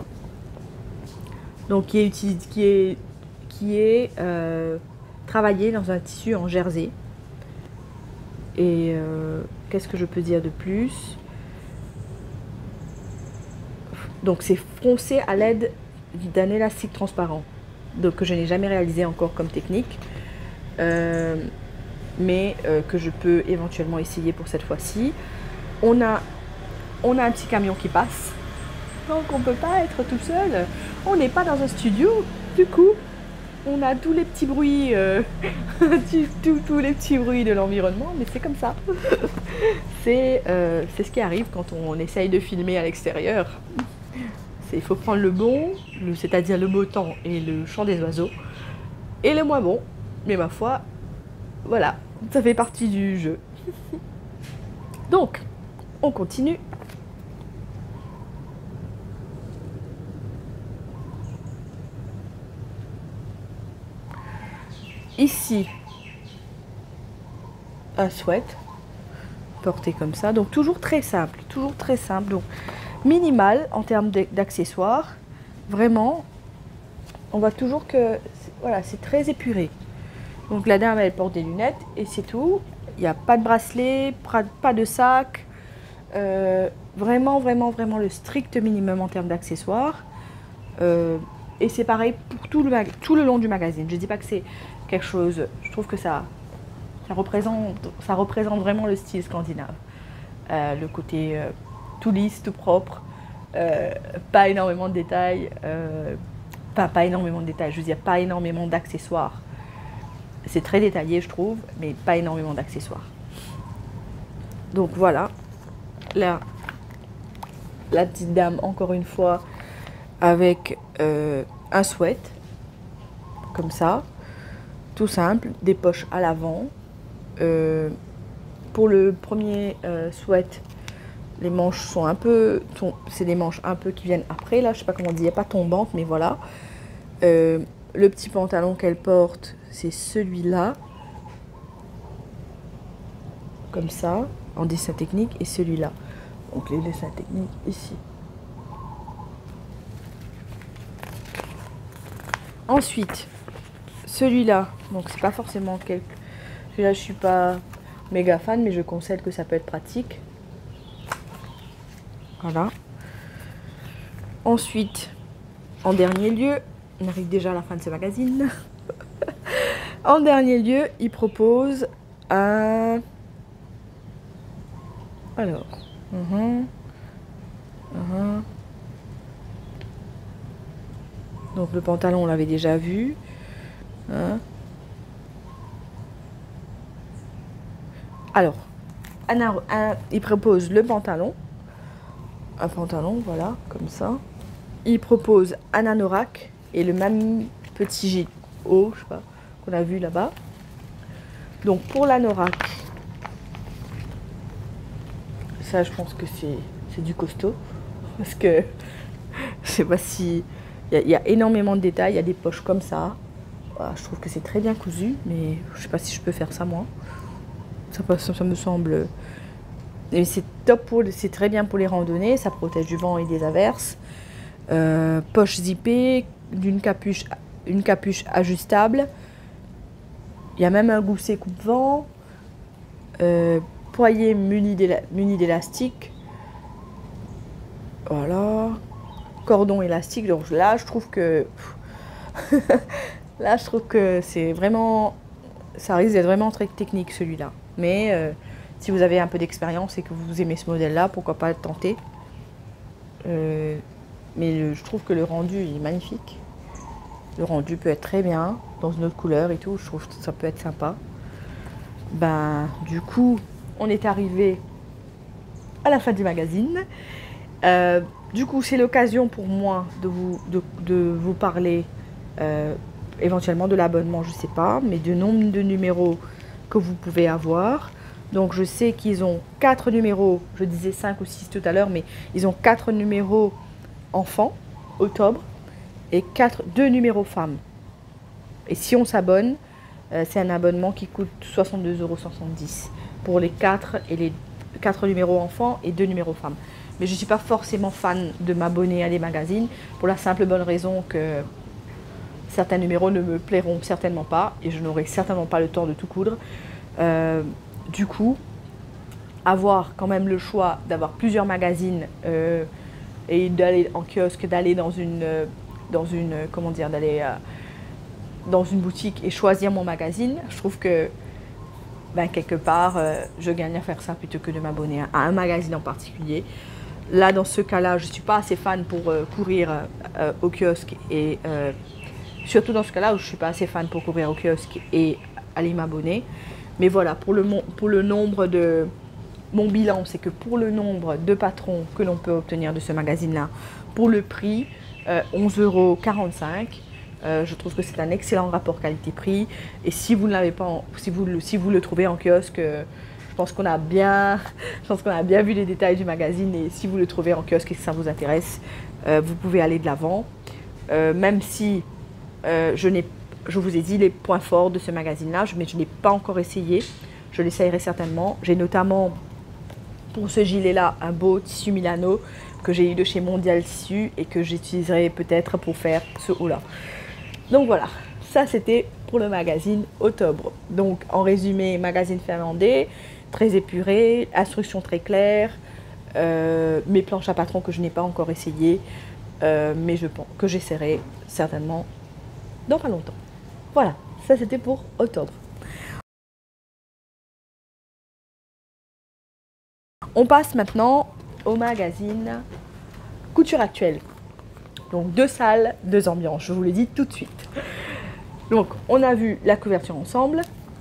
Donc, qui est travaillé dans un tissu en jersey. Et qu'est-ce que je peux dire de plus? Donc c'est froncé à l'aide d'un élastique transparent, donc que je n'ai jamais réalisé encore comme technique, mais que je peux éventuellement essayer pour cette fois-ci. On a un petit camion qui passe, donc on ne peut pas être tout seul. On n'est pas dans un studio, du coup on a tous les petits bruits, tous les petits bruits de l'environnement, mais c'est comme ça. C'est ce qui arrive quand on essaye de filmer à l'extérieur. Il faut prendre le bon, c'est-à-dire le beau temps et le chant des oiseaux, et le moins bon, mais ma foi, voilà, ça fait partie du jeu. Donc, on continue. Ici, un sweat porté comme ça, donc toujours très simple, donc minimal en termes d'accessoires. Vraiment, on voit toujours que voilà, c'est très épuré. Donc la dame, elle porte des lunettes et c'est tout. Il n'y a pas de bracelet, pas de sac. Vraiment le strict minimum en termes d'accessoires. Et c'est pareil pour tout le long du magazine. Je ne dis pas que c'est quelque chose, je trouve que ça ça représente vraiment le style scandinave. Le côté tout lisse, tout propre, pas énormément de détails, pas énormément de détails, je veux dire pas énormément d'accessoires. C'est très détaillé je trouve, mais pas énormément d'accessoires. Donc voilà, là, la petite dame encore une fois avec un sweat, comme ça, tout simple, des poches à l'avant. Pour le premier sweat, les manches sont un peu, c'est des manches un peu qui viennent après, là, je sais pas comment on dit, il n'y a pas tombante, mais voilà. Le petit pantalon qu'elle porte, c'est celui-là, comme ça, en dessin technique, et celui-là. Donc les dessins techniques ici. Ensuite, celui-là, donc c'est pas forcément celui-là je suis pas méga fan, mais je conseille que ça peut être pratique. Voilà. Ensuite, en dernier lieu, on arrive déjà à la fin de ce magazine. En dernier lieu, il propose un... Alors... Donc le pantalon, on l'avait déjà vu. Hein. Alors, il propose le pantalon. Un pantalon, voilà, comme ça. Il propose un anorak et le même petit gilet haut, je sais pas, qu'on a vu là-bas. Donc pour l'anorak, ça je pense que c'est du costaud. Parce que je sais pas si... Il y a énormément de détails, il y a des poches comme ça. Voilà, je trouve que c'est très bien cousu, mais je sais pas si je peux faire ça moi. Ça me semble... C'est top, c'est très bien pour les randonnées, ça protège du vent et des averses. Poche zippée, une capuche ajustable. Il y a même un gousset coupe-vent. Poignet muni d'élastique. Voilà. Cordon élastique. Donc là, je trouve que... là, je trouve que c'est vraiment... Ça risque d'être vraiment très technique, celui-là. Mais si vous avez un peu d'expérience et que vous aimez ce modèle-là, pourquoi pas le tenter. Mais je trouve que le rendu est magnifique. Le rendu peut être très bien, dans une autre couleur et tout. Je trouve que ça peut être sympa. Ben, du coup, on est arrivé à la fin du magazine. Du coup, c'est l'occasion pour moi de vous parler éventuellement de l'abonnement, je ne sais pas, mais du nombre de numéros que vous pouvez avoir. Donc, je sais qu'ils ont 4 numéros, je disais 5 ou 6 tout à l'heure, mais ils ont 4 numéros enfants, octobre, et 2 numéros femmes. Et si on s'abonne, c'est un abonnement qui coûte 62,70 € pour les 4 numéros enfants et 2 numéros femmes. Mais je ne suis pas forcément fan de m'abonner à des magazines pour la simple bonne raison que certains numéros ne me plairont certainement pas et je n'aurai certainement pas le temps de tout coudre. Du coup, avoir quand même le choix d'avoir plusieurs magazines et d'aller en kiosque, d'aller dans une boutique et choisir mon magazine, je trouve que ben, quelque part, je gagne à faire ça plutôt que de m'abonner à un magazine en particulier. Là, dans ce cas-là, je ne suis pas assez fan pour courir au kiosque et surtout dans ce cas-là où je ne suis pas assez fan pour courir au kiosque et aller m'abonner. Mais voilà, pour le nombre de... Mon bilan, c'est que pour le nombre de patrons que l'on peut obtenir de ce magazine-là, pour le prix, 11,45 €, je trouve que c'est un excellent rapport qualité-prix. Et si vous ne l'avez pas, si vous le trouvez en kiosque, je pense qu'on a bien vu les détails du magazine. Et si vous le trouvez en kiosque et que ça vous intéresse, vous pouvez aller de l'avant. Même si je vous ai dit les points forts de ce magazine-là, mais je n'ai pas encore essayé. Je l'essayerai certainement. J'ai notamment pour ce gilet-là un beau tissu Milano que j'ai eu de chez Mondial Tissu et que j'utiliserai peut-être pour faire ce haut-là. Donc voilà, ça c'était pour le magazine octobre. Donc en résumé, magazine finlandais, très épuré, instructions très claires, mes planches à patron que je n'ai pas encore essayé, mais je pense que j'essaierai certainement dans pas longtemps. Voilà, ça c'était pour octobre. On passe maintenant au magazine Couture Actuelle. Donc 2 salles, 2 ambiances, je vous le dis tout de suite. Donc on a vu la couverture ensemble.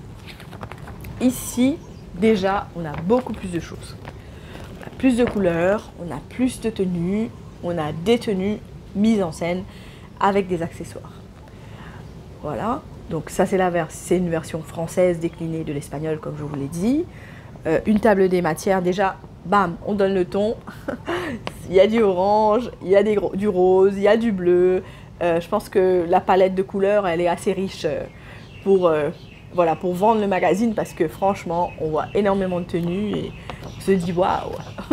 Ici, déjà, on a beaucoup plus de choses. On a plus de couleurs, on a plus de tenues, on a des tenues mises en scène avec des accessoires. Voilà, donc ça c'est une version française déclinée de l'espagnol comme je vous l'ai dit. Une table des matières, déjà, bam, on donne le ton. Il y a du orange, il y a du rose, il y a du bleu. Je pense que la palette de couleurs, elle est assez riche pour vendre le magazine parce que franchement, on voit énormément de tenues et on se dit waouh.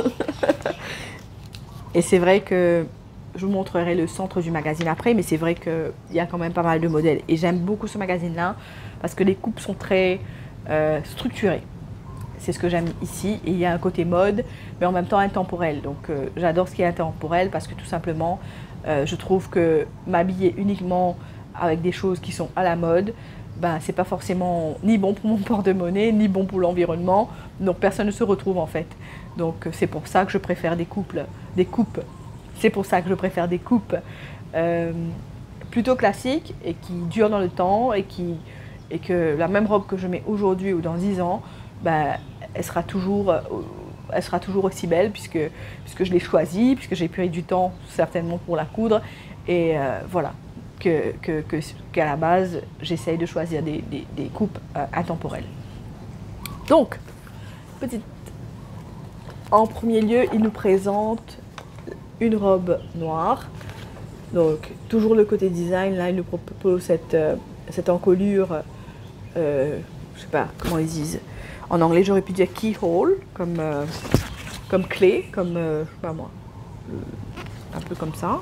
Et c'est vrai que je vous montrerai le centre du magazine après, mais c'est vrai qu'il y a quand même pas mal de modèles. Et j'aime beaucoup ce magazine-là parce que les coupes sont très structurées. C'est ce que j'aime ici. Et il y a un côté mode, mais en même temps intemporel. Donc j'adore ce qui est intemporel parce que tout simplement, je trouve que m'habiller uniquement avec des choses qui sont à la mode, ben, c'est pas forcément ni bon pour mon porte-monnaie, ni bon pour l'environnement. Donc personne ne se retrouve en fait. Donc c'est pour ça que je préfère des coupes. C'est pour ça que je préfère des coupes plutôt classiques et qui durent dans le temps et que la même robe que je mets aujourd'hui ou dans 10 ans, ben, elle sera toujours aussi belle puisque je l'ai choisie, puisque j'ai pris du temps certainement pour la coudre. Et voilà, qu'à la base, j'essaye de choisir des coupes intemporelles. Donc, en premier lieu, il nous présente une robe noire. Donc, toujours le côté design, là, il nous propose cette encolure, je sais pas comment ils disent. En anglais, j'aurais pu dire keyhole, comme clé, comme, je sais pas moi, un peu comme ça.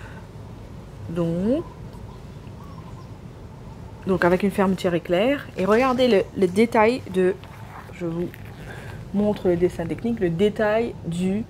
Donc avec une fermeture éclair. Et regardez le détail je vous montre le dessin technique, le détail du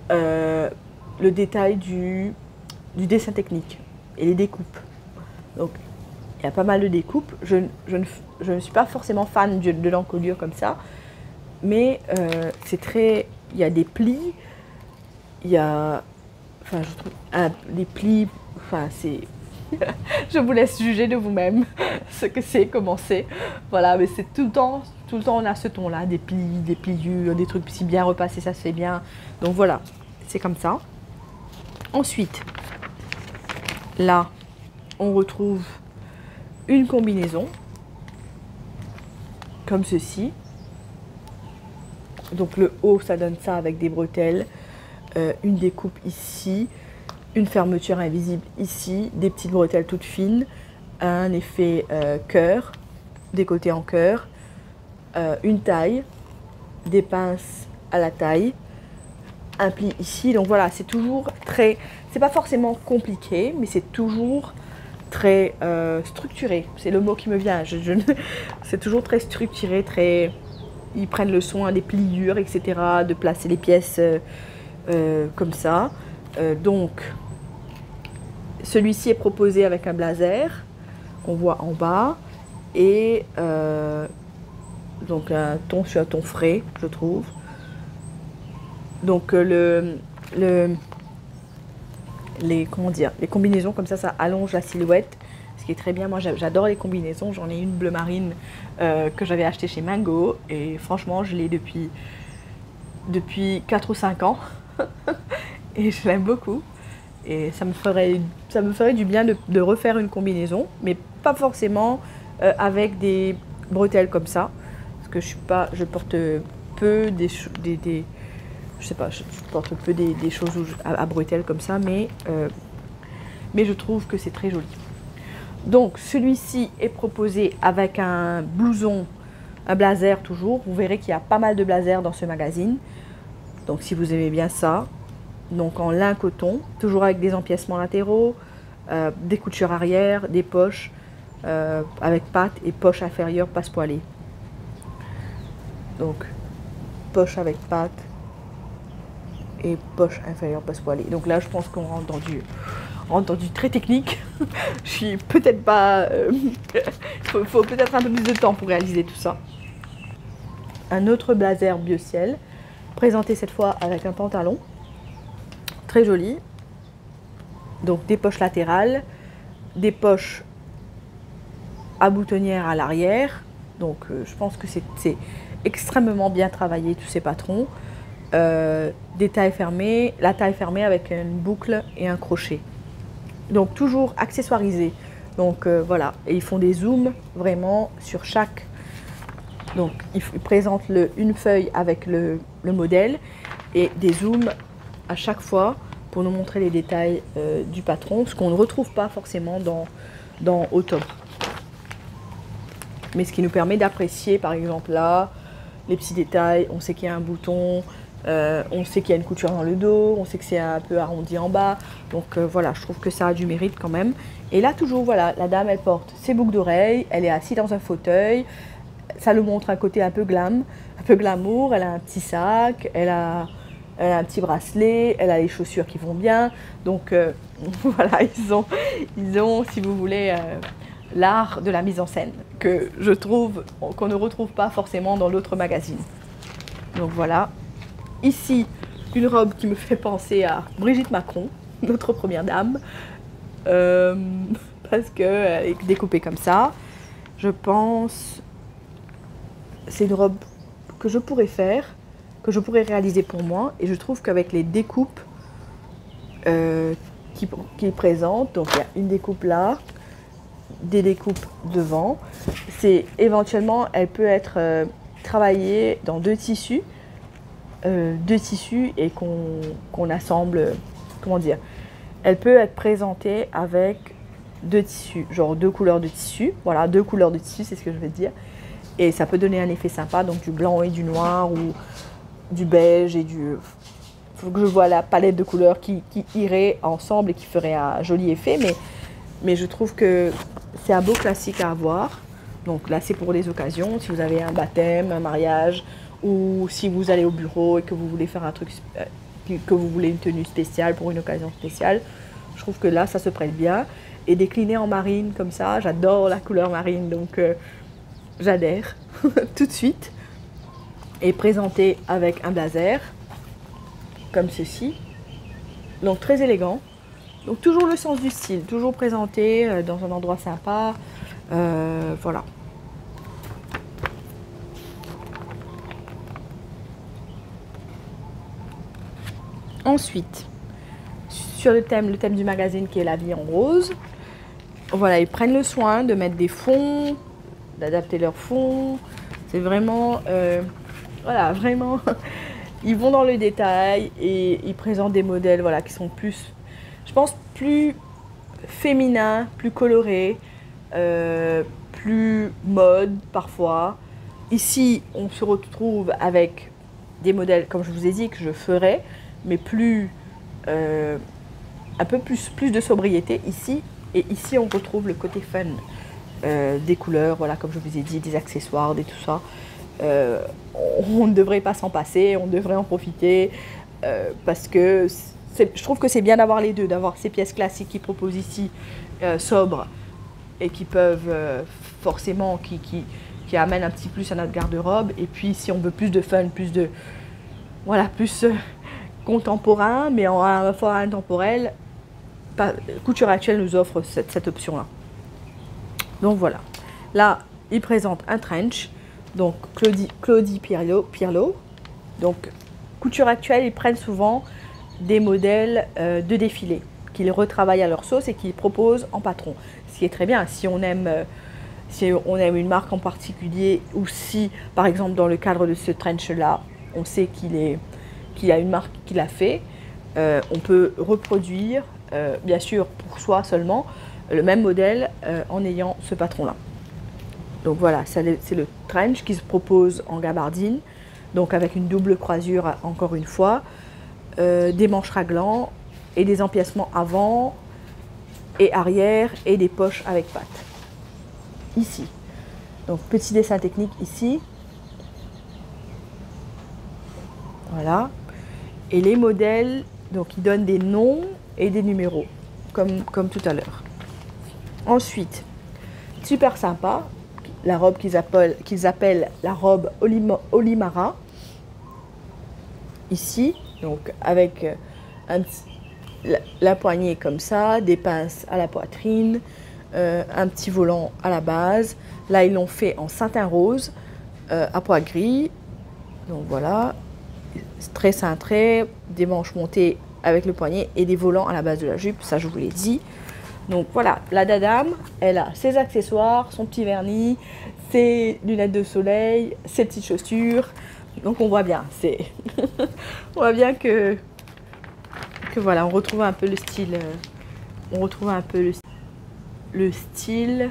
dessin technique et les découpes. Donc il y a pas mal de découpes. Je ne suis pas forcément fan de l'encolure comme ça, mais c'est très, il y a des plis, il y a, enfin je trouve, les plis, enfin c'est, je vous laisse juger de vous-même ce que c'est, comment c'est. Voilà, mais c'est tout le temps on a ce ton-là, des plis, des pliures, des trucs si bien repassés, ça se fait bien. Donc voilà, c'est comme ça. Ensuite, là, on retrouve une combinaison comme ceci. Donc le haut, ça donne ça avec des bretelles, une découpe ici, une fermeture invisible ici, des petites bretelles toutes fines, un effet cœur, décolleté en cœur, une taille, des pinces à la taille, un pli ici. Donc voilà, c'est toujours très, c'est pas forcément compliqué, mais c'est toujours très structuré. C'est le mot qui me vient. C'est toujours très structuré, très. Ils prennent le soin des pliures, etc., de placer les pièces comme ça. Donc, celui-ci est proposé avec un blazer qu'on voit en bas et donc un ton sur un ton frais, je trouve. Donc comment dire, les combinaisons comme ça allonge la silhouette, ce qui est très bien. Moi j'adore les combinaisons, j'en ai une bleu marine que j'avais achetée chez Mango et franchement je l'ai depuis 4 ou 5 ans et je l'aime beaucoup et ça me ferait du bien de refaire une combinaison, mais pas forcément avec des bretelles comme ça, parce que je porte peu je sais pas, je porte peu des choses à bretelles comme ça, mais je trouve que c'est très joli. Donc celui-ci est proposé avec un blouson, un blazer toujours. Vous verrez qu'il y a pas mal de blazers dans ce magazine. Donc si vous aimez bien ça, donc en lin coton, toujours avec des empiècements latéraux, des coutures arrière, des poches avec pattes et poche inférieure passepoilée. Donc poche avec pattes et poche inférieure passepoilée. Donc là je pense qu'on rentre dans du très technique. Je suis peut-être pas faut peut-être un peu plus de temps pour réaliser tout ça. Un autre blazer bleu ciel Présenté cette fois avec un pantalon. Très joli. Donc des poches latérales, des poches à boutonnière à l'arrière. Donc je pense que c'est extrêmement bien travaillé tous ces patrons. Des tailles fermées, la taille fermée avec une boucle et un crochet. Donc toujours accessoirisé. Donc voilà, et ils font des zooms vraiment sur chaque. Donc ils présentent une feuille avec le modèle et des zooms à chaque fois pour nous montrer les détails du patron, ce qu'on ne retrouve pas forcément dans Autumn. Mais ce qui nous permet d'apprécier par exemple là, les petits détails, on sait qu'il y a un bouton, on sait qu'il y a une couture dans le dos, on sait que c'est un peu arrondi en bas. Donc voilà, je trouve que ça a du mérite quand même. Et là toujours, voilà, la dame elle porte ses boucles d'oreilles, elle est assise dans un fauteuil. Ça nous montre un côté un peu glamour, elle a un petit sac, elle a un petit bracelet, elle a les chaussures qui vont bien. Donc voilà, ils ont, si vous voulez, l'art de la mise en scène que je trouve qu'on ne retrouve pas forcément dans l'autre magazine. Donc voilà, ici une robe qui me fait penser à Brigitte Macron, notre première dame, parce qu'elle est découpée comme ça. Je pense c'est une robe que je pourrais faire, que je pourrais réaliser pour moi, et je trouve qu'avec les découpes qui présentent, donc il y a une découpe là, des découpes devant, c'est éventuellement elle peut être travaillée dans deux tissus et qu'on assemble, comment dire, elle peut être présentée avec deux tissus, genre deux couleurs de tissu, voilà, deux couleurs de tissu, c'est ce que je veux dire. Et ça peut donner un effet sympa, donc du blanc et du noir, ou du beige et du... Il faut que je vois la palette de couleurs qui irait ensemble et qui ferait un joli effet, mais je trouve que c'est un beau classique à avoir. Donc là, c'est pour les occasions, si vous avez un baptême, un mariage, ou si vous allez au bureau et que vous voulez faire un truc, que vous voulez une tenue spéciale pour une occasion spéciale. Je trouve que là, ça se prête bien. Et décliné en marine comme ça, j'adore la couleur marine, donc... j'adhère tout de suite, et présenté avec un blazer comme ceci, donc très élégant, donc toujours le sens du style, toujours présenté dans un endroit sympa, voilà. Ensuite, sur le thème du magazine qui est la vie en rose, voilà, ils prennent le soin de mettre des fonds, d'adapter leur fond. C'est vraiment, voilà, vraiment, ils vont dans le détail et ils présentent des modèles, voilà, qui sont plus, je pense, plus féminins, plus colorés, plus mode parfois. Ici, on se retrouve avec des modèles, comme je vous ai dit, que je ferai, mais plus, un peu plus de sobriété ici. Et ici, on retrouve le côté fun. Des couleurs, voilà, comme je vous ai dit, des accessoires, des tout ça. On ne devrait pas s'en passer, on devrait en profiter parce que je trouve que c'est bien d'avoir les deux, d'avoir ces pièces classiques qu'ils proposent ici, sobres, et qui peuvent forcément, qui amènent un petit plus à notre garde-robe. Et puis si on veut plus de fun, plus de, voilà, plus contemporain, mais à la fois intemporel, Couture Actuelle nous offre cette option-là. Donc voilà, là il présente un trench, donc Claudie Pierlot. Donc Couture Actuelle, ils prennent souvent des modèles de défilé qu'ils retravaillent à leur sauce et qu'ils proposent en patron. Ce qui est très bien si on aime une marque en particulier, ou si par exemple dans le cadre de ce trench là, on sait qu'il y a une marque qui l'a fait, on peut reproduire, bien sûr pour soi seulement, le même modèle en ayant ce patron-là. Donc voilà, c'est le trench qui se propose en gabardine, donc avec une double croisure encore une fois, des manches raglants et des empiècements avant et arrière et des poches avec pattes. Ici. Donc petit dessin technique ici. Voilà. Et les modèles, donc ils donnent des noms et des numéros, comme tout à l'heure. Ensuite, super sympa, la robe qu'ils appellent la robe Olimara. ici, donc avec la poignée comme ça, des pinces à la poitrine, un petit volant à la base. Là, ils l'ont fait en satin rose, à pois gris. Donc voilà, très cintré, des manches montées avec le poignet et des volants à la base de la jupe, ça je vous l'ai dit. Donc voilà, la dadame, elle a ses accessoires, son petit vernis, ses lunettes de soleil, ses petites chaussures. Donc on voit bien, on voit bien que voilà, on retrouve un peu le style, le style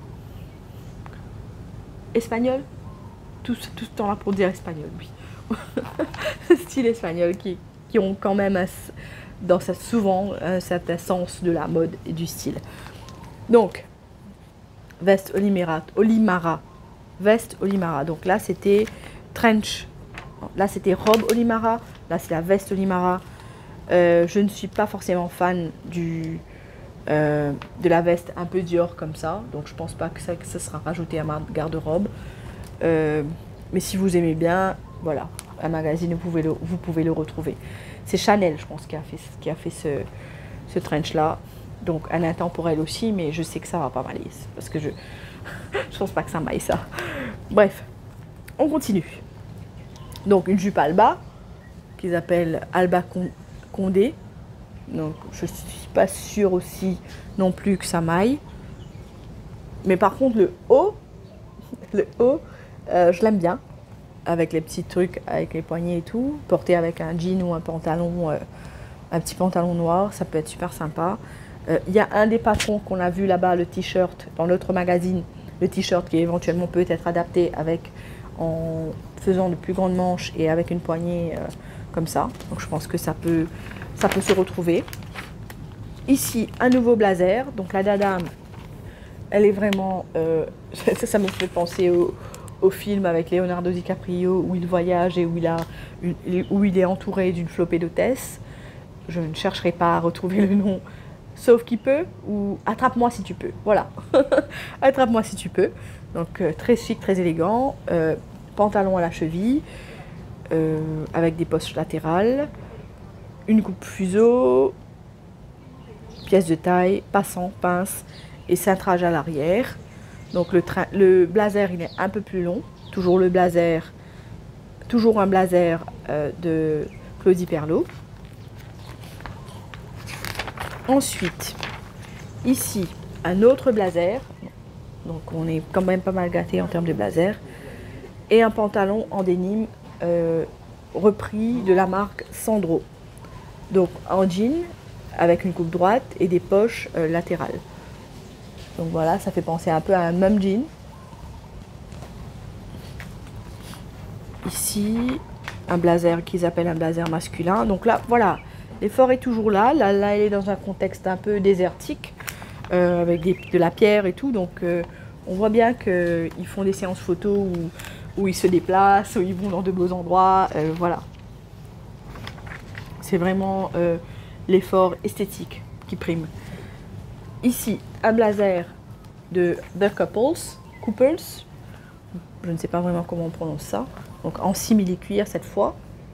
espagnol. Tout ce temps là pour dire espagnol, oui. Style espagnol qui ont quand même souvent un certain sens de la mode et du style. Donc, veste Olimara. Veste Olimara. Donc là, c'était trench. Là, c'était robe Olimara. Là, c'est la veste Olimara. Je ne suis pas forcément fan de la veste un peu Dior comme ça. Donc, je pense pas que ça sera rajouté à ma garde-robe. Mais si vous aimez bien, voilà, un magazine, vous pouvez le retrouver. C'est Chanel, je pense, qui a fait ce trench-là. Donc, un intemporel aussi, mais je sais que ça va pas m'aller. Parce que je pense pas que ça m'aille, ça. Bref, on continue. Donc, une jupe Alba, qu'ils appellent Alba Condé. Donc, je suis pas sûre aussi non plus que ça m'aille. Mais par contre, le haut, je l'aime bien. Avec les petits trucs, avec les poignets et tout. Porté avec un jean ou un pantalon, un petit pantalon noir, ça peut être super sympa. Il y a un des patrons qu'on a vu là-bas, le t-shirt, dans l'autre magazine, le t-shirt qui éventuellement peut être adapté en faisant de plus grandes manches et avec une poignée comme ça. Donc je pense que ça peut se retrouver. Ici, un nouveau blazer. Donc la dadame, elle est vraiment... ça me fait penser au film avec Leonardo DiCaprio où il voyage et où il est entouré d'une flopée d'hôtesses. Je ne chercherai pas à retrouver le nom, sauf qu'il peut, ou Attrape-moi si tu peux. Voilà, Attrape-moi si tu peux. Donc très chic, très élégant. Pantalon à la cheville, avec des poches latérales, une coupe fuseau, pièce de taille, passant, pince et cintrage à l'arrière. Donc le blazer, il est un peu plus long. Toujours un blazer de Claudie Perlot. Ensuite, ici, un autre blazer. Donc on est quand même pas mal gâté en termes de blazer. Et un pantalon en denim repris de la marque Sandro. Donc en jean, avec une coupe droite et des poches latérales. Donc voilà, ça fait penser un peu à un mum jean. Ici, un blazer qu'ils appellent un blazer masculin. Donc là, voilà, l'effort est toujours là. Là, elle est dans un contexte un peu désertique, avec de la pierre et tout. Donc on voit bien qu'ils font des séances photos où ils se déplacent, où ils vont dans de beaux endroits. Voilà. C'est vraiment l'effort esthétique qui prime. Ici, un blazer de The Couples, je ne sais pas vraiment comment on prononce ça, donc en simili-cuir cette fois.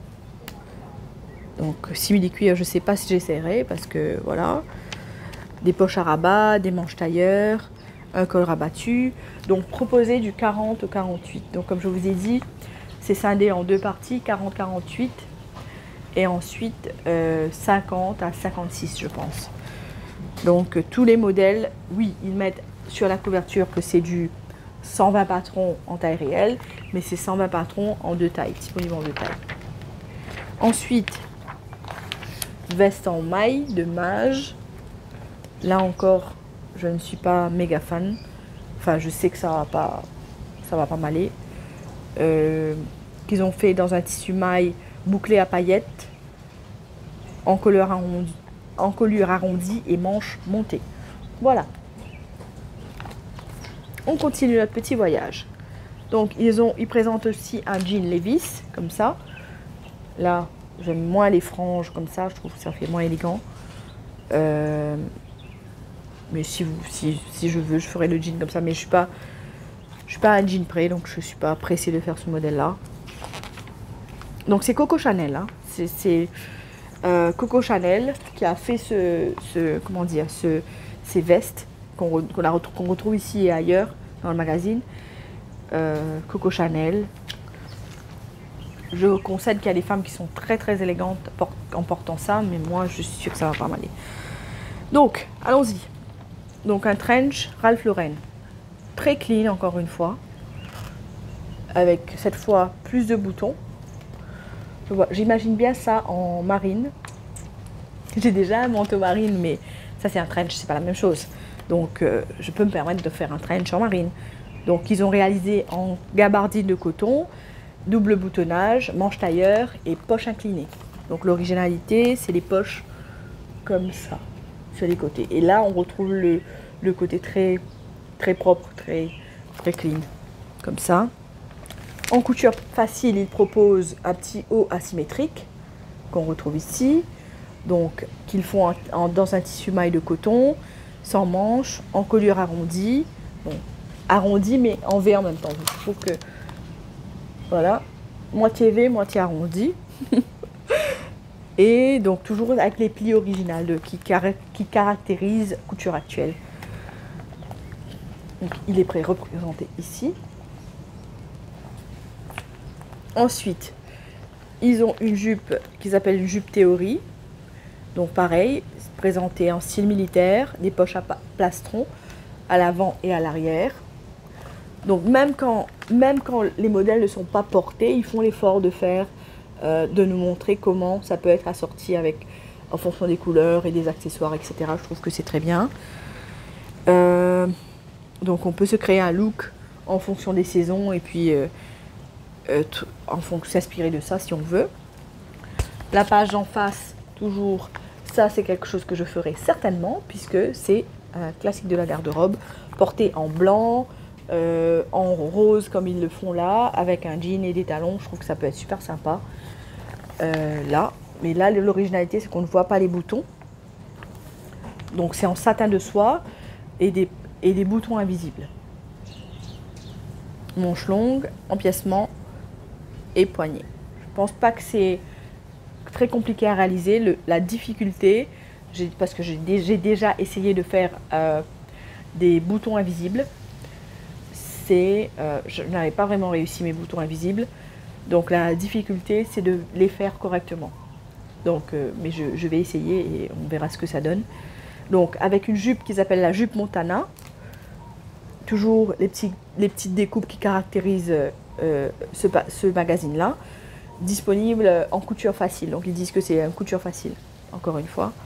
Donc simili-cuir, je ne sais pas si j'essaierai parce que voilà, des poches à rabat, des manches tailleur, un col rabattu, donc proposé du 40 au 48. Donc comme je vous ai dit, c'est scindé en deux parties, 40-48 et ensuite 50 à 56 je pense. Donc tous les modèles, oui, ils mettent sur la couverture que c'est du 120 patrons en taille réelle, mais c'est 120 patrons en deux tailles, disponibles en deux tailles. Ensuite, veste en maille de Mage. Là encore, je ne suis pas méga fan. Enfin, je sais que ça va pas m'aller. Qu'ils ont fait dans un tissu maille bouclé à paillettes, en colure arrondie et manches montées. Voilà. On continue notre petit voyage. Donc ils présentent aussi un jean Levi's comme ça. Là, j'aime moins les franges comme ça, je trouve que ça fait moins élégant. Mais si je veux, je ferai le jean comme ça. Mais je suis pas un jean prêt, donc je suis pas pressée de faire ce modèle-là. Donc c'est Coco Chanel, hein. c'est Coco Chanel qui a fait comment dire, ces vestes qu'on retrouve ici et ailleurs dans le magazine. Coco Chanel. Je concède qu'il y a des femmes qui sont très très élégantes en portant ça, mais moi je suis sûre que ça va pas m'aller. Donc, allons-y. Donc un trench Ralph Lauren. Très clean encore une fois. Avec cette fois plus de boutons. J'imagine bien ça en marine. J'ai déjà un manteau marine, mais ça c'est un trench, c'est pas la même chose. Donc je peux me permettre de faire un trench en marine. Donc ils ont réalisé en gabardine de coton, double boutonnage, manche tailleur et poche inclinée. Donc l'originalité, c'est les poches comme ça, sur les côtés. Et là, on retrouve le côté très, très propre, très, très clean, comme ça. En couture facile, ils proposent un petit haut asymétrique, qu'on retrouve ici. Donc, qu'ils font dans un tissu maille de coton, sans manche, en colure arrondie. Bon, arrondi, mais en V en même temps. Donc, il faut que... Voilà, moitié V, moitié arrondi. Et donc toujours avec les plis originales qui caractérisent couture actuelle. Donc il est représenté ici. Ensuite, ils ont une jupe qu'ils appellent une jupe théorie. Donc pareil, présentée en style militaire, des poches à plastron à l'avant et à l'arrière. Donc même quand les modèles ne sont pas portés, ils font l'effort de faire, de nous montrer comment ça peut être assorti en fonction des couleurs et des accessoires, etc. Je trouve que c'est très bien. Donc on peut se créer un look en fonction des saisons et puis s'inspirer de ça si on veut. La page en face, toujours, ça c'est quelque chose que je ferai certainement puisque c'est un classique de la garde-robe, porté en blanc, en rose comme ils le font là, avec un jean et des talons. Je trouve que ça peut être super sympa là. Mais là, l'originalité, c'est qu'on ne voit pas les boutons. Donc c'est en satin de soie et des boutons invisibles. Manche longue, empiècement et poignée. Je pense pas que c'est très compliqué à réaliser. La difficulté, parce que j'ai déjà essayé de faire des boutons invisibles. Je n'avais pas vraiment réussi mes boutons invisibles. Donc la difficulté, c'est de les faire correctement. Donc, mais je vais essayer et on verra ce que ça donne. Donc avec une jupe qu'ils appellent la jupe Montana. Toujours les petites découpes qui caractérisent ce magazine-là. Disponible en couture facile. Donc ils disent que c'est une couture facile, encore une fois.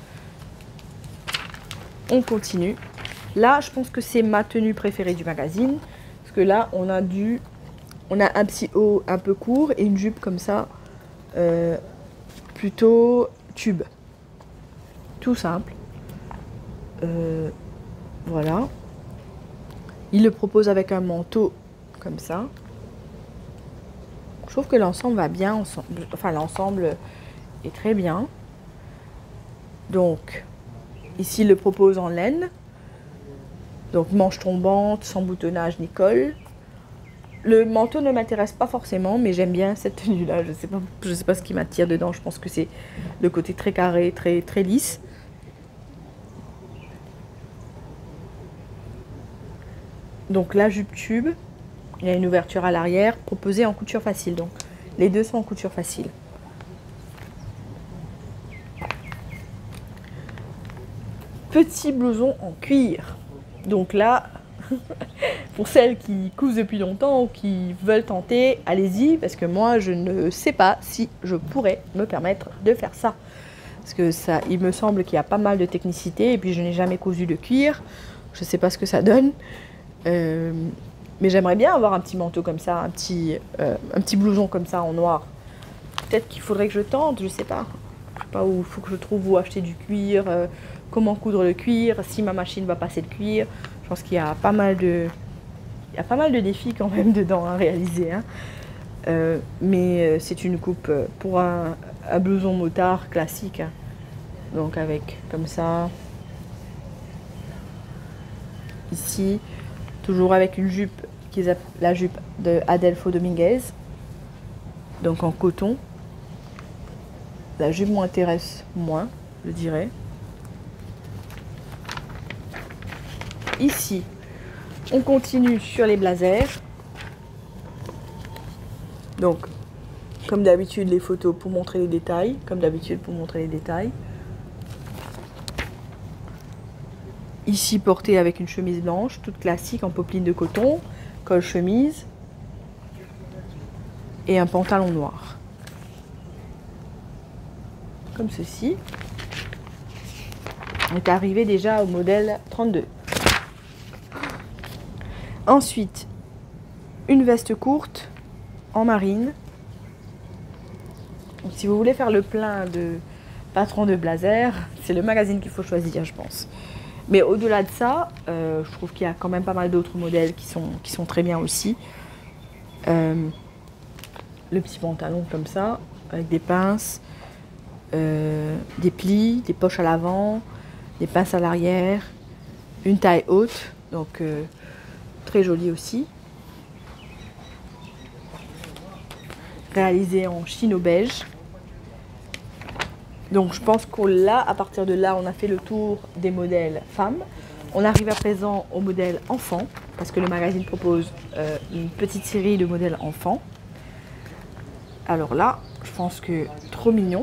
On continue. Là, je pense que c'est ma tenue préférée du magazine. Parce que là, on a un petit haut un peu court et une jupe comme ça, plutôt tube. Tout simple. Voilà. Il le propose avec un manteau comme ça. Je trouve que l'ensemble va bien. Enfin, l'ensemble est très bien. Donc, ici, il le propose en laine. Donc manche tombante, sans boutonnage ni col. Le manteau ne m'intéresse pas forcément, mais j'aime bien cette tenue-là. Je sais pas ce qui m'attire dedans. Je pense que c'est le côté très carré, très, très lisse. Donc la jupe tube, il y a une ouverture à l'arrière, proposée en couture facile. Donc les deux sont en couture facile. Petit blouson en cuir. Donc là, pour celles qui cousent depuis longtemps ou qui veulent tenter, allez-y, parce que moi, je ne sais pas si je pourrais me permettre de faire ça. Parce que ça, il me semble qu'il y a pas mal de technicité, et puis je n'ai jamais cousu de cuir. Je ne sais pas ce que ça donne. Mais j'aimerais bien avoir un petit manteau comme ça, un petit blouson comme ça en noir. Peut-être qu'il faudrait que je tente, je sais pas. Je sais pas où il faut que je trouve où acheter du cuir, comment coudre le cuir, si ma machine va passer le cuir. Je pense qu'il y a pas mal de défis quand même dedans à réaliser. Hein. Mais c'est une coupe pour un blouson motard classique. Hein. Donc avec comme ça. Ici, toujours avec une jupe qui est la jupe de Adelpho Dominguez. Donc en coton. La jupe m'intéresse moins, je dirais. Ici, on continue sur les blazers. Donc, comme d'habitude, les photos pour montrer les détails. Comme d'habitude, pour montrer les détails. Ici, porté avec une chemise blanche, toute classique en popeline de coton, col chemise et un pantalon noir. Comme ceci. On est arrivé déjà au modèle 32. Ensuite, une veste courte en marine. Donc, si vous voulez faire le plein de patrons de blazer, c'est le magazine qu'il faut choisir, je pense. Mais au-delà de ça, je trouve qu'il y a quand même pas mal d'autres modèles qui sont très bien aussi. Le petit pantalon comme ça, avec des pinces, des plis, des poches à l'avant, des pinces à l'arrière, une taille haute, donc très joli aussi. Réalisé en chino beige. Donc je pense à partir de là, on a fait le tour des modèles femmes. On arrive à présent au modèle enfant, parce que le magazine propose une petite série de modèles enfants. Alors là, je pense que trop mignon.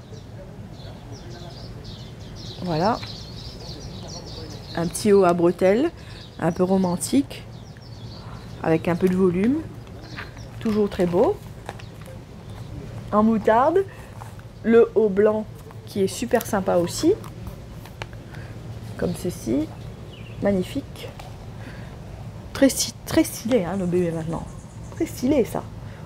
Voilà. Un petit haut à bretelles, un peu romantique, avec un peu de volume. Toujours très beau. En moutarde, le haut blanc qui est super sympa aussi, comme ceci, magnifique, très stylé hein, nos bébés maintenant, très stylé ça,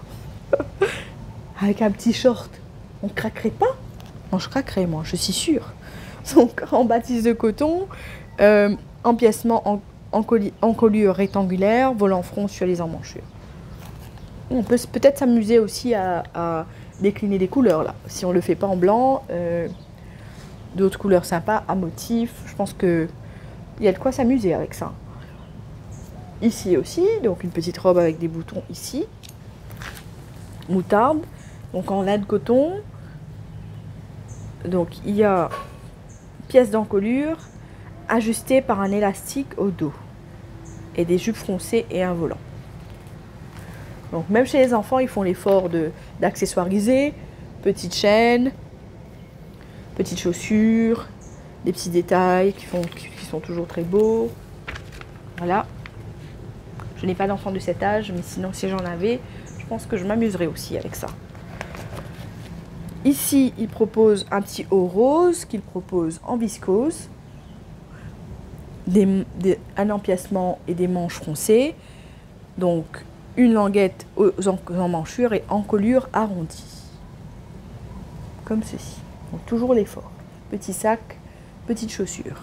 avec un petit short, on craquerait pas? Non, je craquerais moi, je suis sûre. Donc en bâtisse de coton, empiècement en colure rectangulaire, volant front sur les emmanchures. On peut peut-être s'amuser aussi à décliner des couleurs là. Si on le fait pas en blanc, d'autres couleurs sympas, à motifs. Je pense que il y a de quoi s'amuser avec ça. Ici aussi, donc une petite robe avec des boutons ici. Moutarde, donc en lin de coton. Donc il y a pièce d'encolure ajustée par un élastique au dos. Et des jupes froncées et un volant. Donc même chez les enfants, ils font l'effort d'accessoiriser, petites chaînes, petites chaussures, des petits détails qui sont toujours très beaux. Voilà. Je n'ai pas d'enfant de cet âge, mais sinon si j'en avais, je pense que je m'amuserais aussi avec ça. Ici, il propose un petit haut rose qu'il propose en viscose, un empiècement et des manches froncées. Donc une languette aux emmanchures et encolure arrondie. Comme ceci. Donc toujours l'effort. Petit sac, petite chaussure.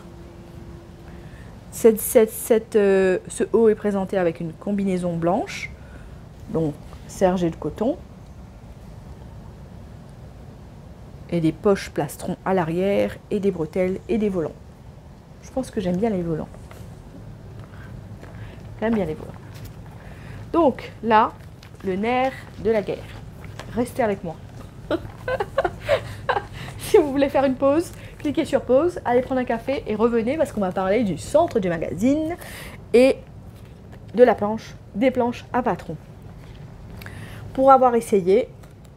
Ce haut est présenté avec une combinaison blanche, donc sergée de coton, et des poches plastron à l'arrière, et des bretelles et des volants. Je pense que j'aime bien les volants. J'aime bien les volants. Donc là, le nerf de la guerre. Restez avec moi. Si vous voulez faire une pause, cliquez sur pause, allez prendre un café et revenez parce qu'on va parler du centre du magazine et de la planche, des planches à patron. Pour avoir essayé,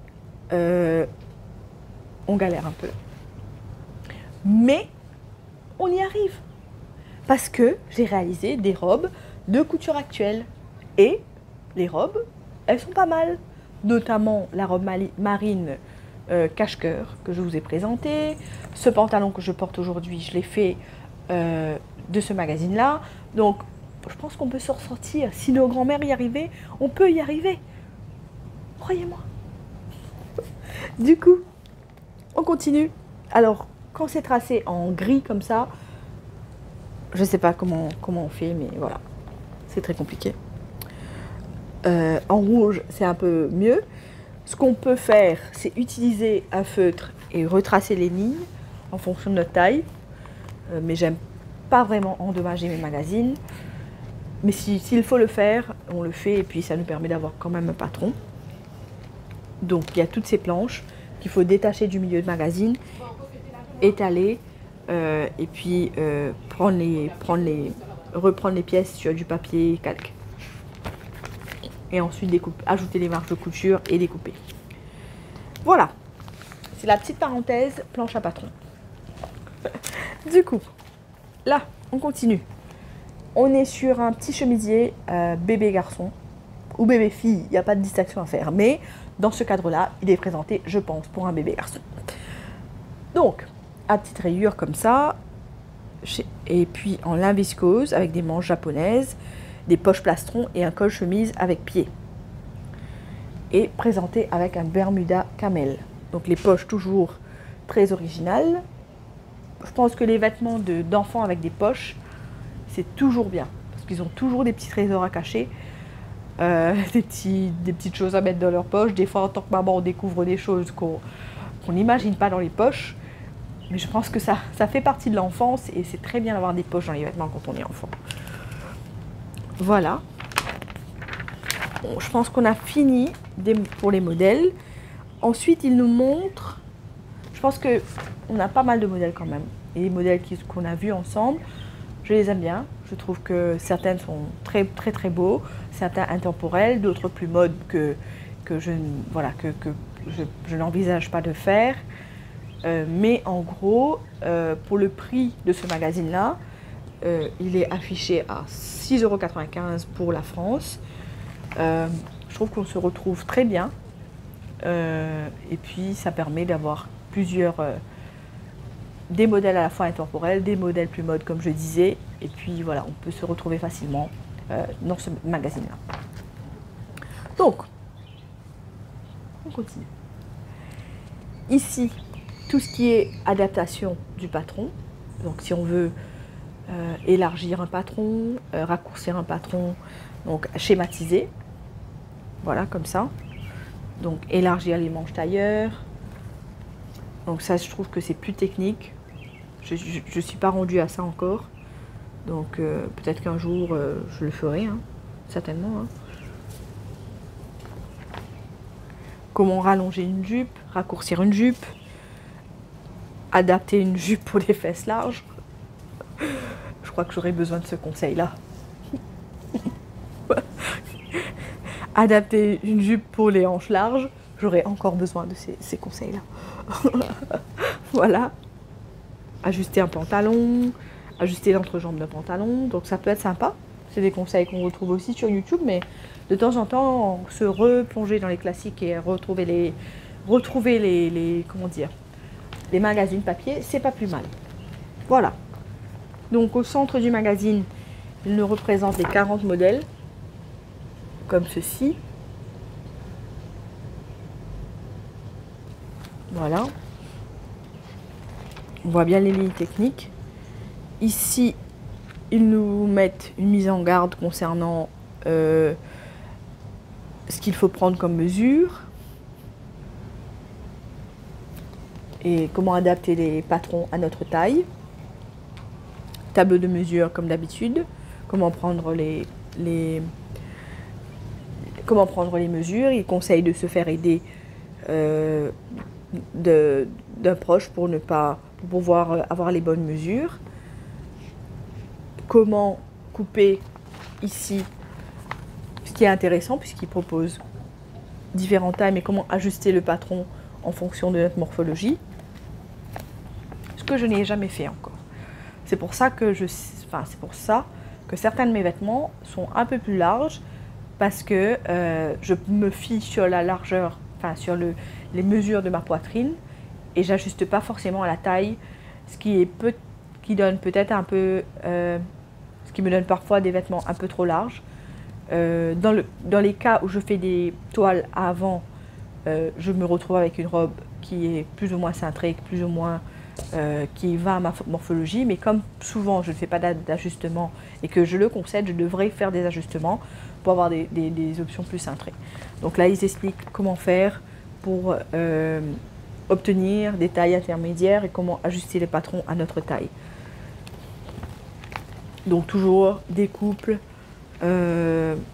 on galère un peu. Mais on y arrive. Parce que j'ai réalisé des robes de couture actuelle. Et les robes, elles sont pas mal. Notamment la robe marine cache-cœur que je vous ai présentée. Ce pantalon que je porte aujourd'hui, je l'ai fait de ce magazine-là. Donc, je pense qu'on peut s'en ressortir. Si nos grands-mères y arrivaient, on peut y arriver. Croyez-moi. Du coup, on continue. Alors, quand c'est tracé en gris comme ça, je ne sais pas comment on fait, mais voilà. C'est très compliqué. En rouge, c'est un peu mieux. Ce qu'on peut faire, c'est utiliser un feutre et retracer les lignes en fonction de notre taille. Mais j'aime pas vraiment endommager mes magazines. Mais s'il faut le faire, on le fait et puis ça nous permet d'avoir quand même un patron. Donc il y a toutes ces planches qu'il faut détacher du milieu de magazine, étaler et puis reprendre les pièces sur du papier calque. Et ensuite ajouter les marges de couture et découper. Voilà, c'est la petite parenthèse planche à patron. Du coup, là, on continue. On est sur un petit chemisier bébé garçon ou bébé fille, il n'y a pas de distinction à faire. Mais dans ce cadre-là, il est présenté, je pense, pour un bébé garçon. Donc, à petite rayure comme ça, et puis en lin viscose avec des manches japonaises, des poches plastron et un col chemise avec pied. Et présenté avec un Bermuda camel. Donc les poches toujours très originales. Je pense que les vêtements d'enfants avec des poches, c'est toujours bien. Parce qu'ils ont toujours des petits trésors à cacher. Des petites choses à mettre dans leurs poches. Des fois, en tant que maman, on découvre des choses qu'on n'imagine pas dans les poches. Mais je pense que ça fait partie de l'enfance et c'est très bien d'avoir des poches dans les vêtements quand on est enfant. Voilà. Bon, je pense qu'on a fini pour les modèles. Ensuite, il nous montre... Je pense qu'on a pas mal de modèles quand même. Et les modèles qu'on a vus ensemble, je les aime bien. Je trouve que certaines sont très très très beaux, certains intemporels, d'autres plus mode que je n'envisage pas de faire. Mais en gros, pour le prix de ce magazine-là, il est affiché à 6,95 € pour la France. Je trouve qu'on se retrouve très bien. Et puis, ça permet d'avoir des modèles à la fois intemporels, des modèles plus mode, comme je disais. Et puis, voilà, on peut se retrouver facilement dans ce magazine-là. Donc, on continue. Ici, tout ce qui est adaptation du patron, donc si on veut élargir un patron, raccourcir un patron, donc schématiser, voilà comme ça, donc élargir les manches tailleur, donc ça je trouve que c'est plus technique, je ne suis pas rendue à ça encore, donc peut-être qu'un jour je le ferai, hein, certainement. Hein. Comment rallonger une jupe, raccourcir une jupe, adapter une jupe pour les fesses larges. Je crois que j'aurais besoin de ce conseil-là. Adapter une jupe pour les hanches larges, j'aurais encore besoin de ces conseils-là. Voilà. Ajuster un pantalon, ajuster l'entrejambe d'un pantalon, donc ça peut être sympa. C'est des conseils qu'on retrouve aussi sur YouTube, mais de temps en temps, se replonger dans les classiques et retrouver les comment dire, les magazines papier, c'est pas plus mal. Voilà. Donc au centre du magazine, il nous représente les 40 modèles, comme ceci. Voilà. On voit bien les lignes techniques. Ici, ils nous mettent une mise en garde concernant ce qu'il faut prendre comme mesure. Et comment adapter les patrons à notre taille. Tableau de mesure comme d'habitude. Comment prendre les mesures. Il conseille de se faire aider d'un proche pour pouvoir avoir les bonnes mesures. Comment couper ici, ce qui est intéressant puisqu'il propose différentes tailles, mais comment ajuster le patron en fonction de notre morphologie. Ce que je n'ai jamais fait encore. C'est pour ça que certains de mes vêtements sont un peu plus larges parce que je me fie sur la largeur, sur les mesures de ma poitrine et j'ajuste pas forcément à la taille, ce qui donne peut-être un peu, ce qui me donne parfois des vêtements un peu trop larges. Dans les cas où je fais des toiles à avant, je me retrouve avec une robe qui est plus ou moins cintrée, plus ou moins qui va à ma morphologie, mais comme souvent je ne fais pas d'ajustement et que je le concède, je devrais faire des ajustements pour avoir des options plus cintrées. Donc là, ils expliquent comment faire pour obtenir des tailles intermédiaires et comment ajuster les patrons à notre taille. Donc toujours des couples,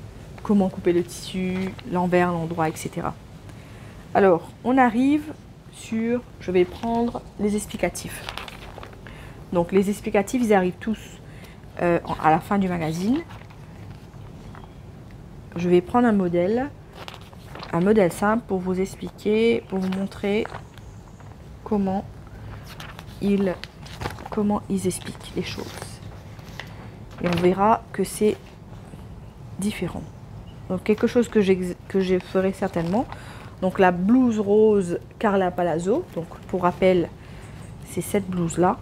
comment couper le tissu, l'envers, l'endroit, etc. Alors, on arrive je vais prendre les explicatifs. Donc les explicatifs, ils arrivent tous à la fin du magazine. Je vais prendre un modèle simple pour vous expliquer, pour vous montrer comment ils expliquent les choses. Et on verra que c'est différent. Donc quelque chose que je ferai certainement. Donc la blouse rose Carla Palazzo. Donc pour rappel, c'est cette blouse là.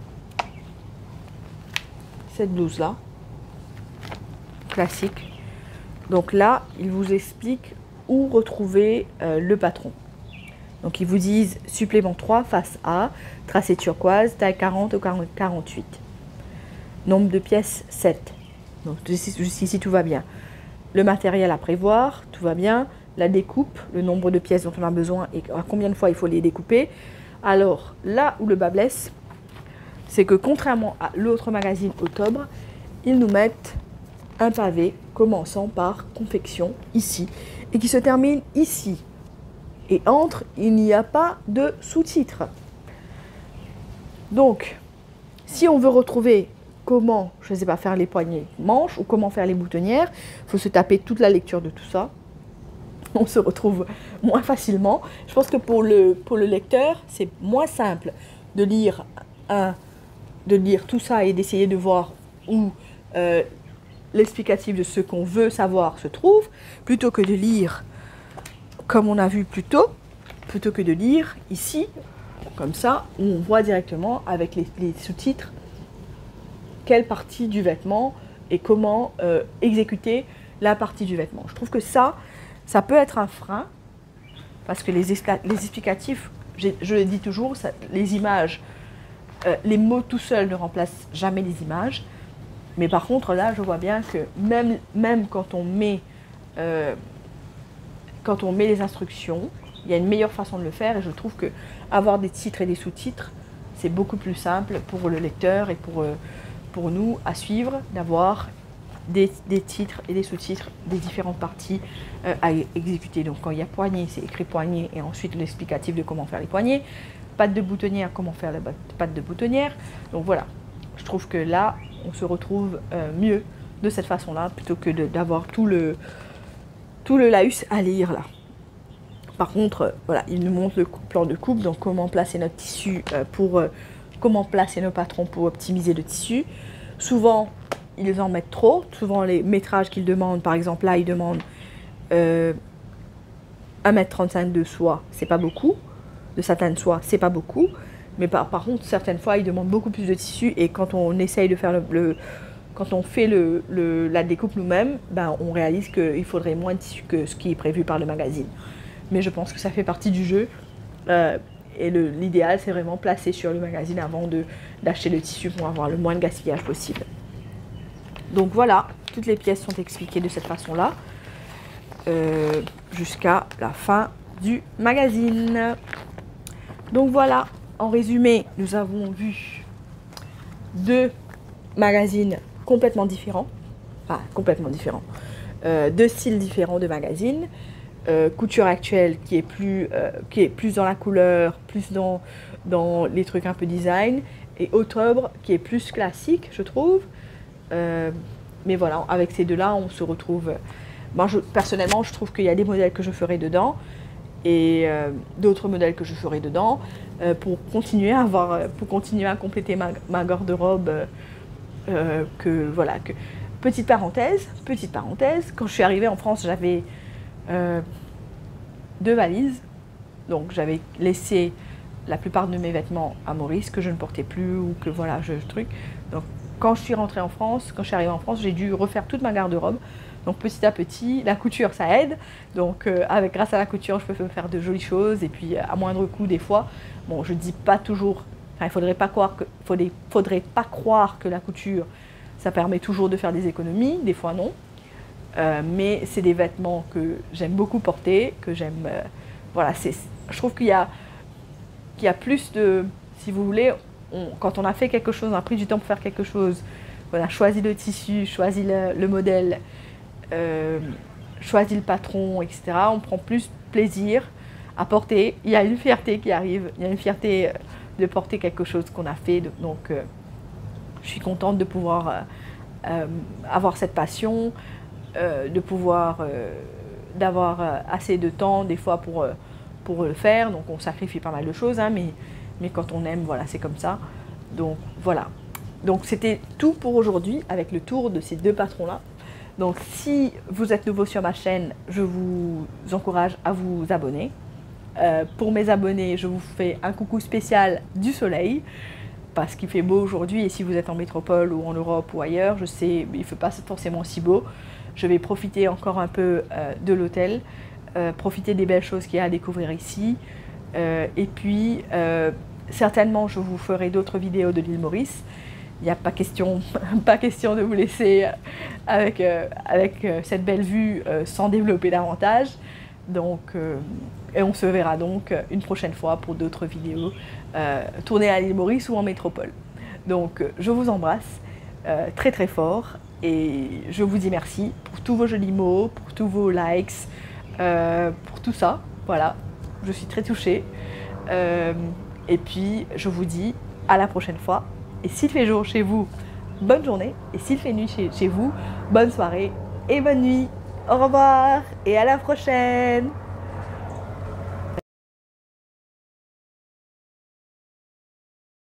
Cette blouse là. Classique. Donc là, ils vous expliquent où retrouver le patron. Donc ils vous disent supplément 3, face A, tracé turquoise, taille 40 ou 48. Nombre de pièces 7. Donc jusqu'ici tout va bien. Le matériel à prévoir, tout va bien. La découpe, le nombre de pièces dont on a besoin et à combien de fois il faut les découper. Alors là où le bas blesse, c'est que contrairement à l'autre magazine Octobre, ils nous mettent un pavé commençant par confection ici et qui se termine ici. Et entre, il n'y a pas de sous-titres. Donc, si on veut retrouver comment, je ne sais pas, faire les poignets manches ou comment faire les boutonnières, il faut se taper toute la lecture de tout ça. On se retrouve moins facilement. Je pense que pour le lecteur, c'est moins simple de lire tout ça et d'essayer de voir où l'explicatif de ce qu'on veut savoir se trouve, plutôt que de lire comme on a vu plus tôt, plutôt que de lire ici, comme ça, où on voit directement avec les sous-titres quelle partie du vêtement et comment exécuter la partie du vêtement. Je trouve que ça peut être un frein, parce que les explicatifs, je le dis toujours, les images, les mots tout seuls ne remplacent jamais les images. Mais par contre, là, je vois bien que même quand on met les instructions, il y a une meilleure façon de le faire. Et je trouve que avoir des titres et des sous-titres, c'est beaucoup plus simple pour le lecteur et pour nous à suivre, d'avoir des titres et des sous-titres des différentes parties à exécuter. Donc quand il y a poignée, c'est écrit poignée et ensuite l'explicatif de comment faire les poignets. Patte de boutonnière, comment faire la patte de boutonnière. Donc voilà, je trouve que là, on se retrouve mieux de cette façon-là, plutôt que d'avoir tout le laïus à lire là. Par contre, voilà, il nous montre le plan de coupe, donc comment placer notre tissu comment placer nos patrons pour optimiser le tissu. Souvent, ils en mettent trop. Souvent, les métrages qu'ils demandent, par exemple, là, ils demandent 1,35 m de soie, c'est pas beaucoup. De satin de soie, c'est pas beaucoup. Mais par contre, certaines fois, ils demandent beaucoup plus de tissu. Et quand on essaye de faire quand on fait la découpe nous-mêmes, ben, on réalise qu'il faudrait moins de tissu que ce qui est prévu par le magazine. Mais je pense que ça fait partie du jeu. Et l'idéal, c'est vraiment placer sur le magazine avant d'acheter le tissu pour avoir le moins de gaspillage possible. Donc voilà, toutes les pièces sont expliquées de cette façon-là, jusqu'à la fin du magazine. Donc voilà, en résumé, nous avons vu 2 magazines complètement différents, enfin complètement différents, 2 styles différents de magazines. Couture actuelle qui est plus dans la couleur, plus dans les trucs un peu design, et Octobre qui est plus classique, je trouve. Mais voilà, avec ces deux-là, on se retrouve. Moi, personnellement, je trouve qu'il y a des modèles que je ferai dedans et d'autres modèles que je ferai dedans pour continuer à compléter ma garde-robe. Petite parenthèse, quand je suis arrivée en France, j'avais 2 valises, donc j'avais laissé la plupart de mes vêtements à Maurice que je ne portais plus ou que voilà, Donc quand je suis arrivée en France, j'ai dû refaire toute ma garde-robe. Donc petit à petit, la couture ça aide. Donc grâce à la couture, je peux faire de jolies choses et puis à moindre coût des fois. Bon, je dis pas toujours. Enfin, il faudrait pas croire que la couture ça permet toujours de faire des économies. Des fois non. Mais c'est des vêtements que j'aime beaucoup porter, que j'aime. Voilà, je trouve qu'il y a plus de, si vous voulez, quand on a fait quelque chose, on a pris du temps pour faire quelque chose, on a choisi le tissu, choisi le modèle, choisi le patron, etc. On prend plus plaisir à porter. Il y a une fierté qui arrive, il y a une fierté de porter quelque chose qu'on a fait. Donc je suis contente de pouvoir avoir cette passion, de pouvoir d'avoir assez de temps des fois pour le faire. Donc on sacrifie pas mal de choses, hein, mais quand on aime, voilà, c'est comme ça. Donc voilà. Donc c'était tout pour aujourd'hui avec le tour de ces deux patrons-là. Donc si vous êtes nouveau sur ma chaîne, je vous encourage à vous abonner. Pour mes abonnés, je vous fais un coucou spécial du soleil parce qu'il fait beau aujourd'hui, et si vous êtes en métropole ou en Europe ou ailleurs, je sais, il ne fait pas forcément si beau. Je vais profiter encore un peu de l'hôtel, profiter des belles choses qu'il y a à découvrir ici. Et puis, certainement, je vous ferai d'autres vidéos de l'île Maurice. Il n'y a pas question de vous laisser avec cette belle vue sans développer davantage. Donc, et on se verra donc une prochaine fois pour d'autres vidéos tournées à l'île Maurice ou en métropole. Donc, je vous embrasse très très fort et je vous dis merci pour tous vos jolis mots, pour tous vos likes, pour tout ça. Voilà, je suis très touchée. Et puis, je vous dis à la prochaine fois. Et s'il fait jour chez vous, bonne journée. Et s'il fait nuit chez vous, bonne soirée et bonne nuit. Au revoir et à la prochaine.